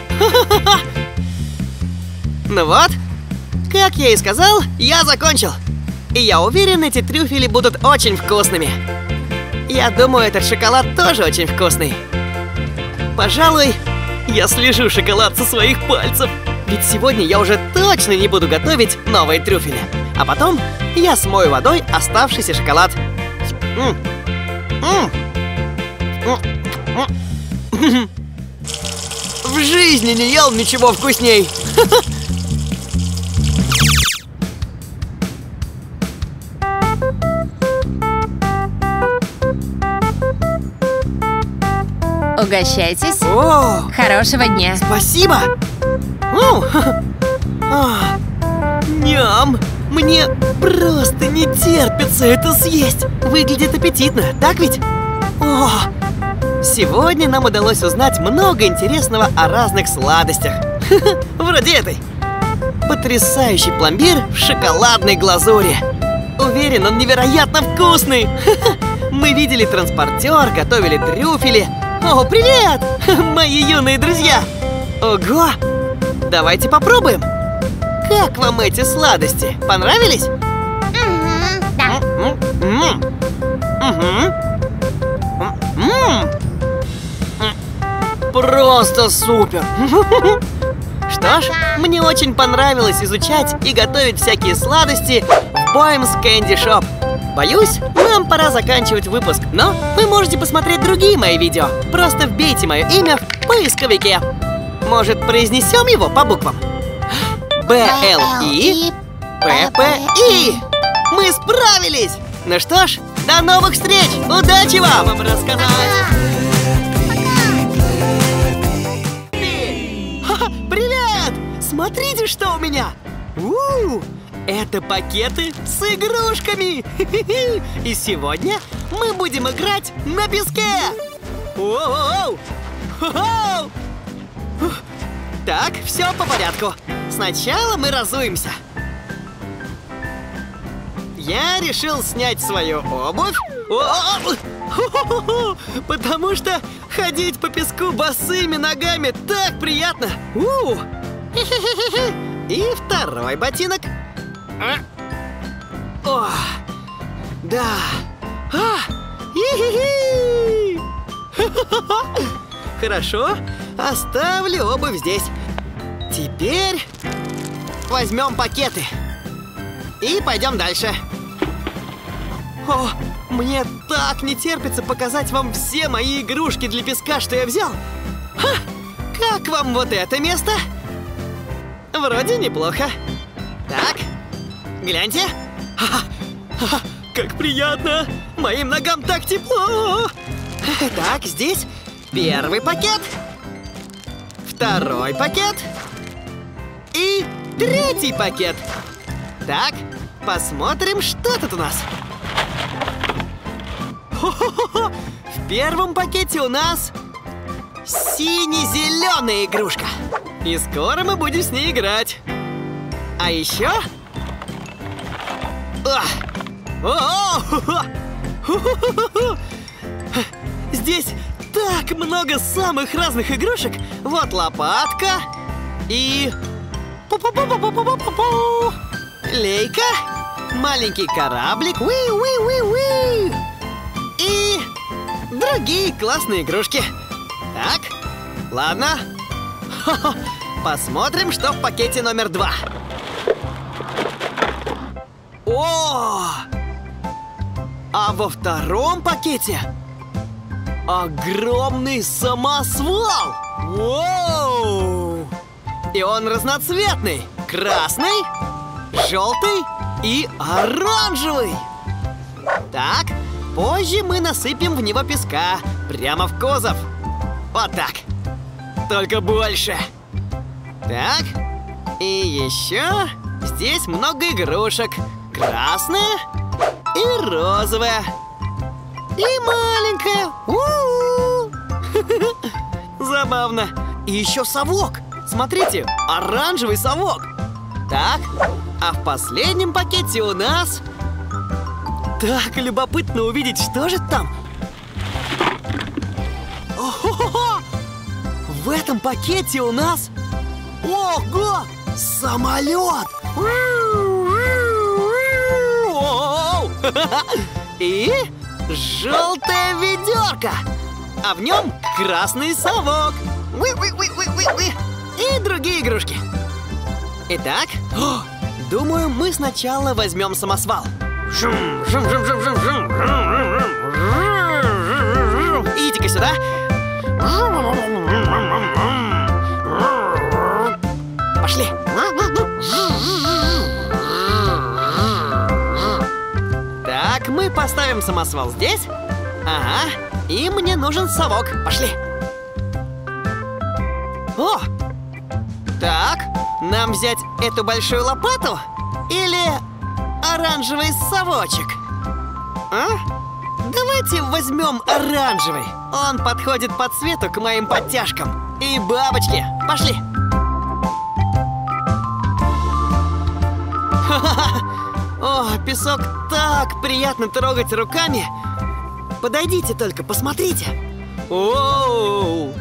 Ну вот, как я и сказал, я закончил. И я уверен, эти трюфели будут очень вкусными. Я думаю, этот шоколад тоже очень вкусный. Пожалуй, я слежу шоколад со своих пальцев. Ведь сегодня я уже точно не буду готовить новые трюфели. А потом я смою водой оставшийся шоколад. М -м -м. В жизни не ел ничего вкусней. Угощайтесь. О, Хорошего дня. спасибо. О, а, ням. Мне просто не терпится это съесть. Выглядит аппетитно, так ведь? О, сегодня нам удалось узнать много интересного о разных сладостях. Вроде этой. Потрясающий пломбир в шоколадной глазури. Уверен, он невероятно вкусный. Мы видели транспортер, готовили трюфели. О, привет, мои юные друзья. Ого, давайте попробуем. Как вам эти сладости? Понравились? Да. М-м. Мгм. М-м. Просто супер! Что ж, мне очень понравилось изучать и готовить всякие сладости в Boems Candy Shop. Боюсь, нам пора заканчивать выпуск, но вы можете посмотреть другие мои видео. Просто вбейте мое имя в поисковике. Может, произнесем его по буквам? Б Л И П П И. Мы справились! Ну что ж, до новых встреч! Удачи вам! Вам рассказать! Привет! Смотрите, что у меня! У-у-у! Это пакеты с игрушками! И сегодня мы будем играть на песке! Воу-воу-воу! Хо-хоу! Так, все по порядку. Сначала мы разуемся. Я решил снять свою обувь. О-о-о! Потому что ходить по песку босыми ногами так приятно. У! И второй ботинок. О, да. А, и-хи-хи. Хорошо, оставлю обувь здесь. Теперь возьмем пакеты и пойдем дальше. О, мне так не терпится показать вам все мои игрушки для песка, что я взял. Ха, как вам вот это место? Вроде неплохо. Так, гляньте. Ха-ха, как приятно! Моим ногам так тепло! Так, здесь первый пакет, второй пакет и третий пакет. Так, посмотрим, что тут у нас. Хо-хо-хо! В первом пакете у нас сине-зеленая игрушка. И скоро мы будем с ней играть. А еще... Здесь так много самых разных игрушек. Вот лопатка и... Лейка маленький кораблик, уи-уи-уи-уи, и другие классные игрушки. Так, ладно. Хо-хо. Посмотрим, что в пакете номер два. О! А во втором пакете огромный самосвал! Воу! И он разноцветный. Красный, желтый и оранжевый. Так, позже мы насыпем в него песка прямо в кузов. Вот так. Только больше. Так, и еще здесь много игрушек. Красная и розовая. И маленькая. У-у-у. Забавно. И еще совок. Смотрите, оранжевый совок. Так, а в последнем пакете у нас... Так любопытно увидеть, что же там. О-хо-хо-хо! В этом пакете у нас... Ого! Самолет! И желтая ведерко, а в нем красный совок. И другие игрушки. Итак, о, думаю, мы сначала возьмем самосвал. Идите-ка сюда. Пошли. Так, мы поставим самосвал здесь. Ага, и мне нужен совок. Пошли. О! Так, нам взять эту большую лопату или оранжевый совочек? А? Давайте возьмем оранжевый. Он подходит по цвету к моим подтяжкам. И бабочки. Пошли. Ха-ха-ха! О, песок так приятно трогать руками. Подойдите только, посмотрите. Оу!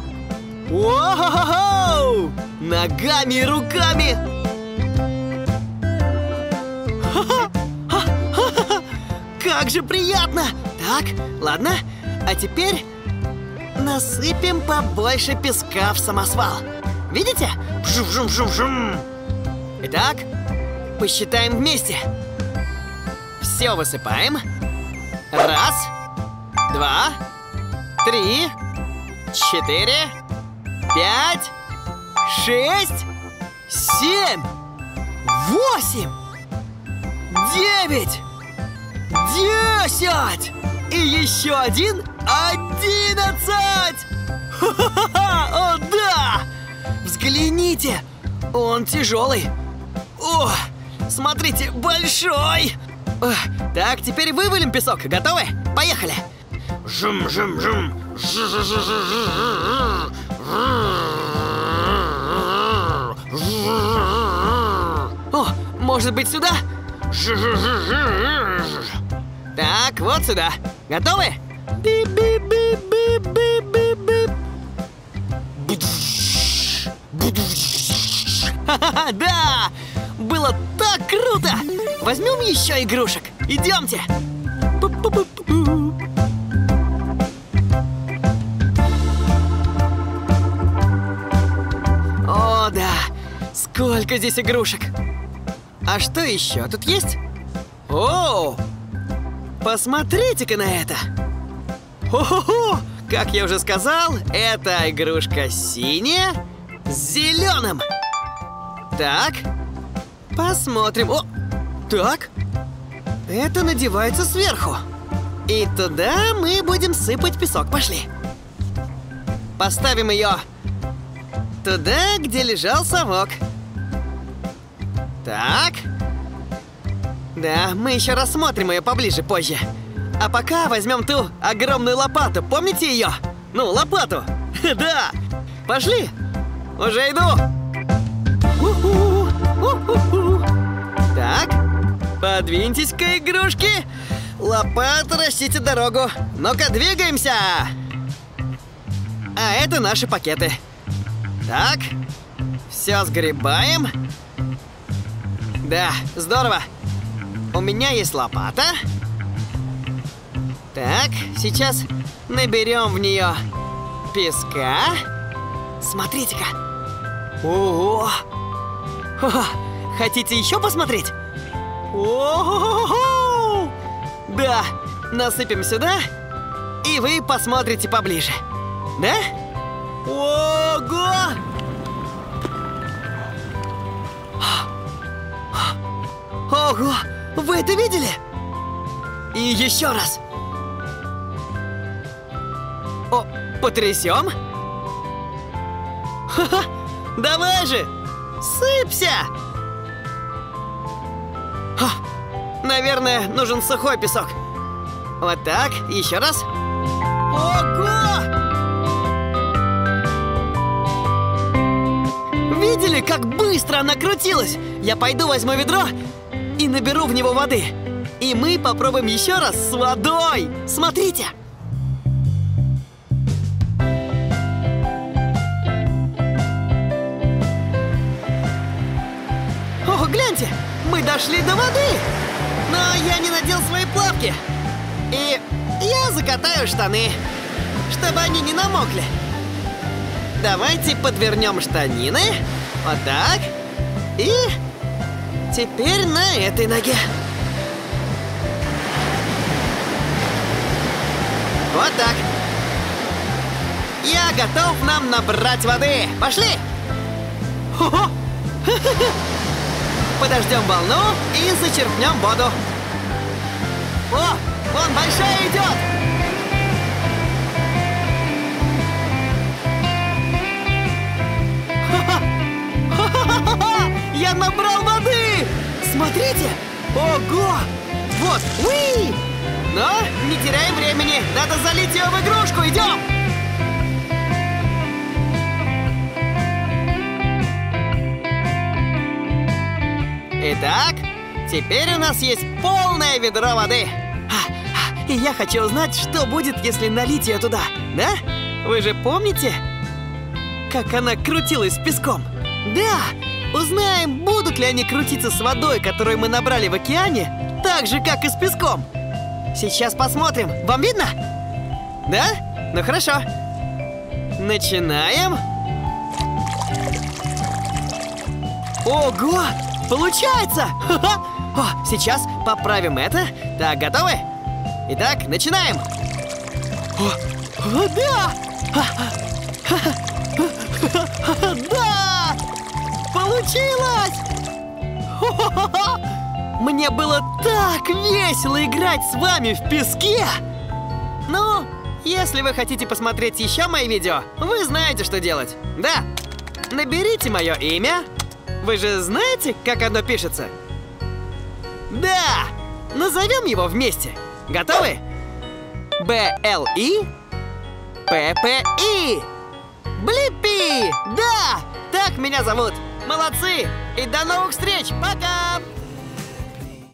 Оу! Ногами и руками. Ха-ха-ха! Как же приятно! Так, ладно. А теперь насыпем побольше песка в самосвал. Видите? Жум-жум-жум-жум. Итак, посчитаем вместе. Все высыпаем. Раз, два, три, четыре, пять, шесть, семь, восемь, девять, десять. И еще один одиннадцать. Ха-ха-ха! О, да! Взгляните! Он тяжелый. О, смотрите, большой! О, так, теперь вывалим песок. Готовы? Поехали! Жум-жум-жум! О, может быть, сюда? Так, вот сюда. Готовы? Бип-бип-бип-бип-бип-бип. Ха-ха-ха, да! Было так круто! Возьмем еще игрушек. Идемте! Пу-пу-пу-пу-пу. О, да! Сколько здесь игрушек! А что еще тут есть? О! Посмотрите-ка на это! Хо-хо-хо! Как я уже сказал, эта игрушка синяя с зеленым. Так, посмотрим. О, так, это надевается сверху. И туда мы будем сыпать песок. Пошли. Поставим ее туда, где лежал совок. Так. Да, мы еще рассмотрим ее поближе позже. А пока возьмем ту огромную лопату. Помните ее? Ну, лопату. Да. Пошли. Уже иду. У-ху, у-ху-ху. Так, подвиньтесь-ка, игрушки. Лопата, растите дорогу. Ну-ка, двигаемся. А это наши пакеты. Так, все сгребаем. Да, здорово. у меня есть лопата. Так, сейчас наберем в нее песка. Смотрите-ка. Ого! Ха-ха. Хотите еще посмотреть? О-хо-хо-хо! Да, насыпем сюда, и вы посмотрите поближе. Да? Ого! Ого! Вы это видели? И еще раз. О, потрясем? Ха-ха! Давай же! Сыпься! Ха, наверное, нужен сухой песок. Вот так, еще раз. Ого! Видели, как быстро она крутилась? Я пойду возьму ведро и наберу в него воды. И мы попробуем еще раз с водой. Смотрите! О, гляньте! Мы дошли до воды! Но я не надел свои плавки. И я закатаю штаны, чтобы они не намокли. Давайте подвернем штанины. Вот так. И теперь на этой ноге. Вот так. Я готов нам набрать воды. Пошли! Хо-хо! Подождем волну и зачерпнем воду. О, вон большая идет! Я набрал воды! Смотрите! Ого! Вот! Уи! Но не теряем времени! Надо залить ее в игрушку! Идем! Итак, теперь у нас есть полное ведро воды. И я хочу узнать, что будет, если налить ее туда, да? Вы же помните, как она крутилась с песком? Да! Узнаем, будут ли они крутиться с водой, которую мы набрали в океане, так же, как и с песком. Сейчас посмотрим. Вам видно? Да? Ну хорошо. Начинаем. Ого! Получается! Ха-ха! О, сейчас поправим это. Так, готовы? Итак, начинаем. О, о, да! Да! Получилось! Мне было так весело играть с вами в песке! Ну, если вы хотите посмотреть еще мои видео, вы знаете, что делать. Да, наберите мое имя. Вы же знаете, как оно пишется? Да! Назовем его вместе. Готовы? Б Л И П П И. Блиппи! Да! Так меня зовут. Молодцы! И до новых встреч! Пока!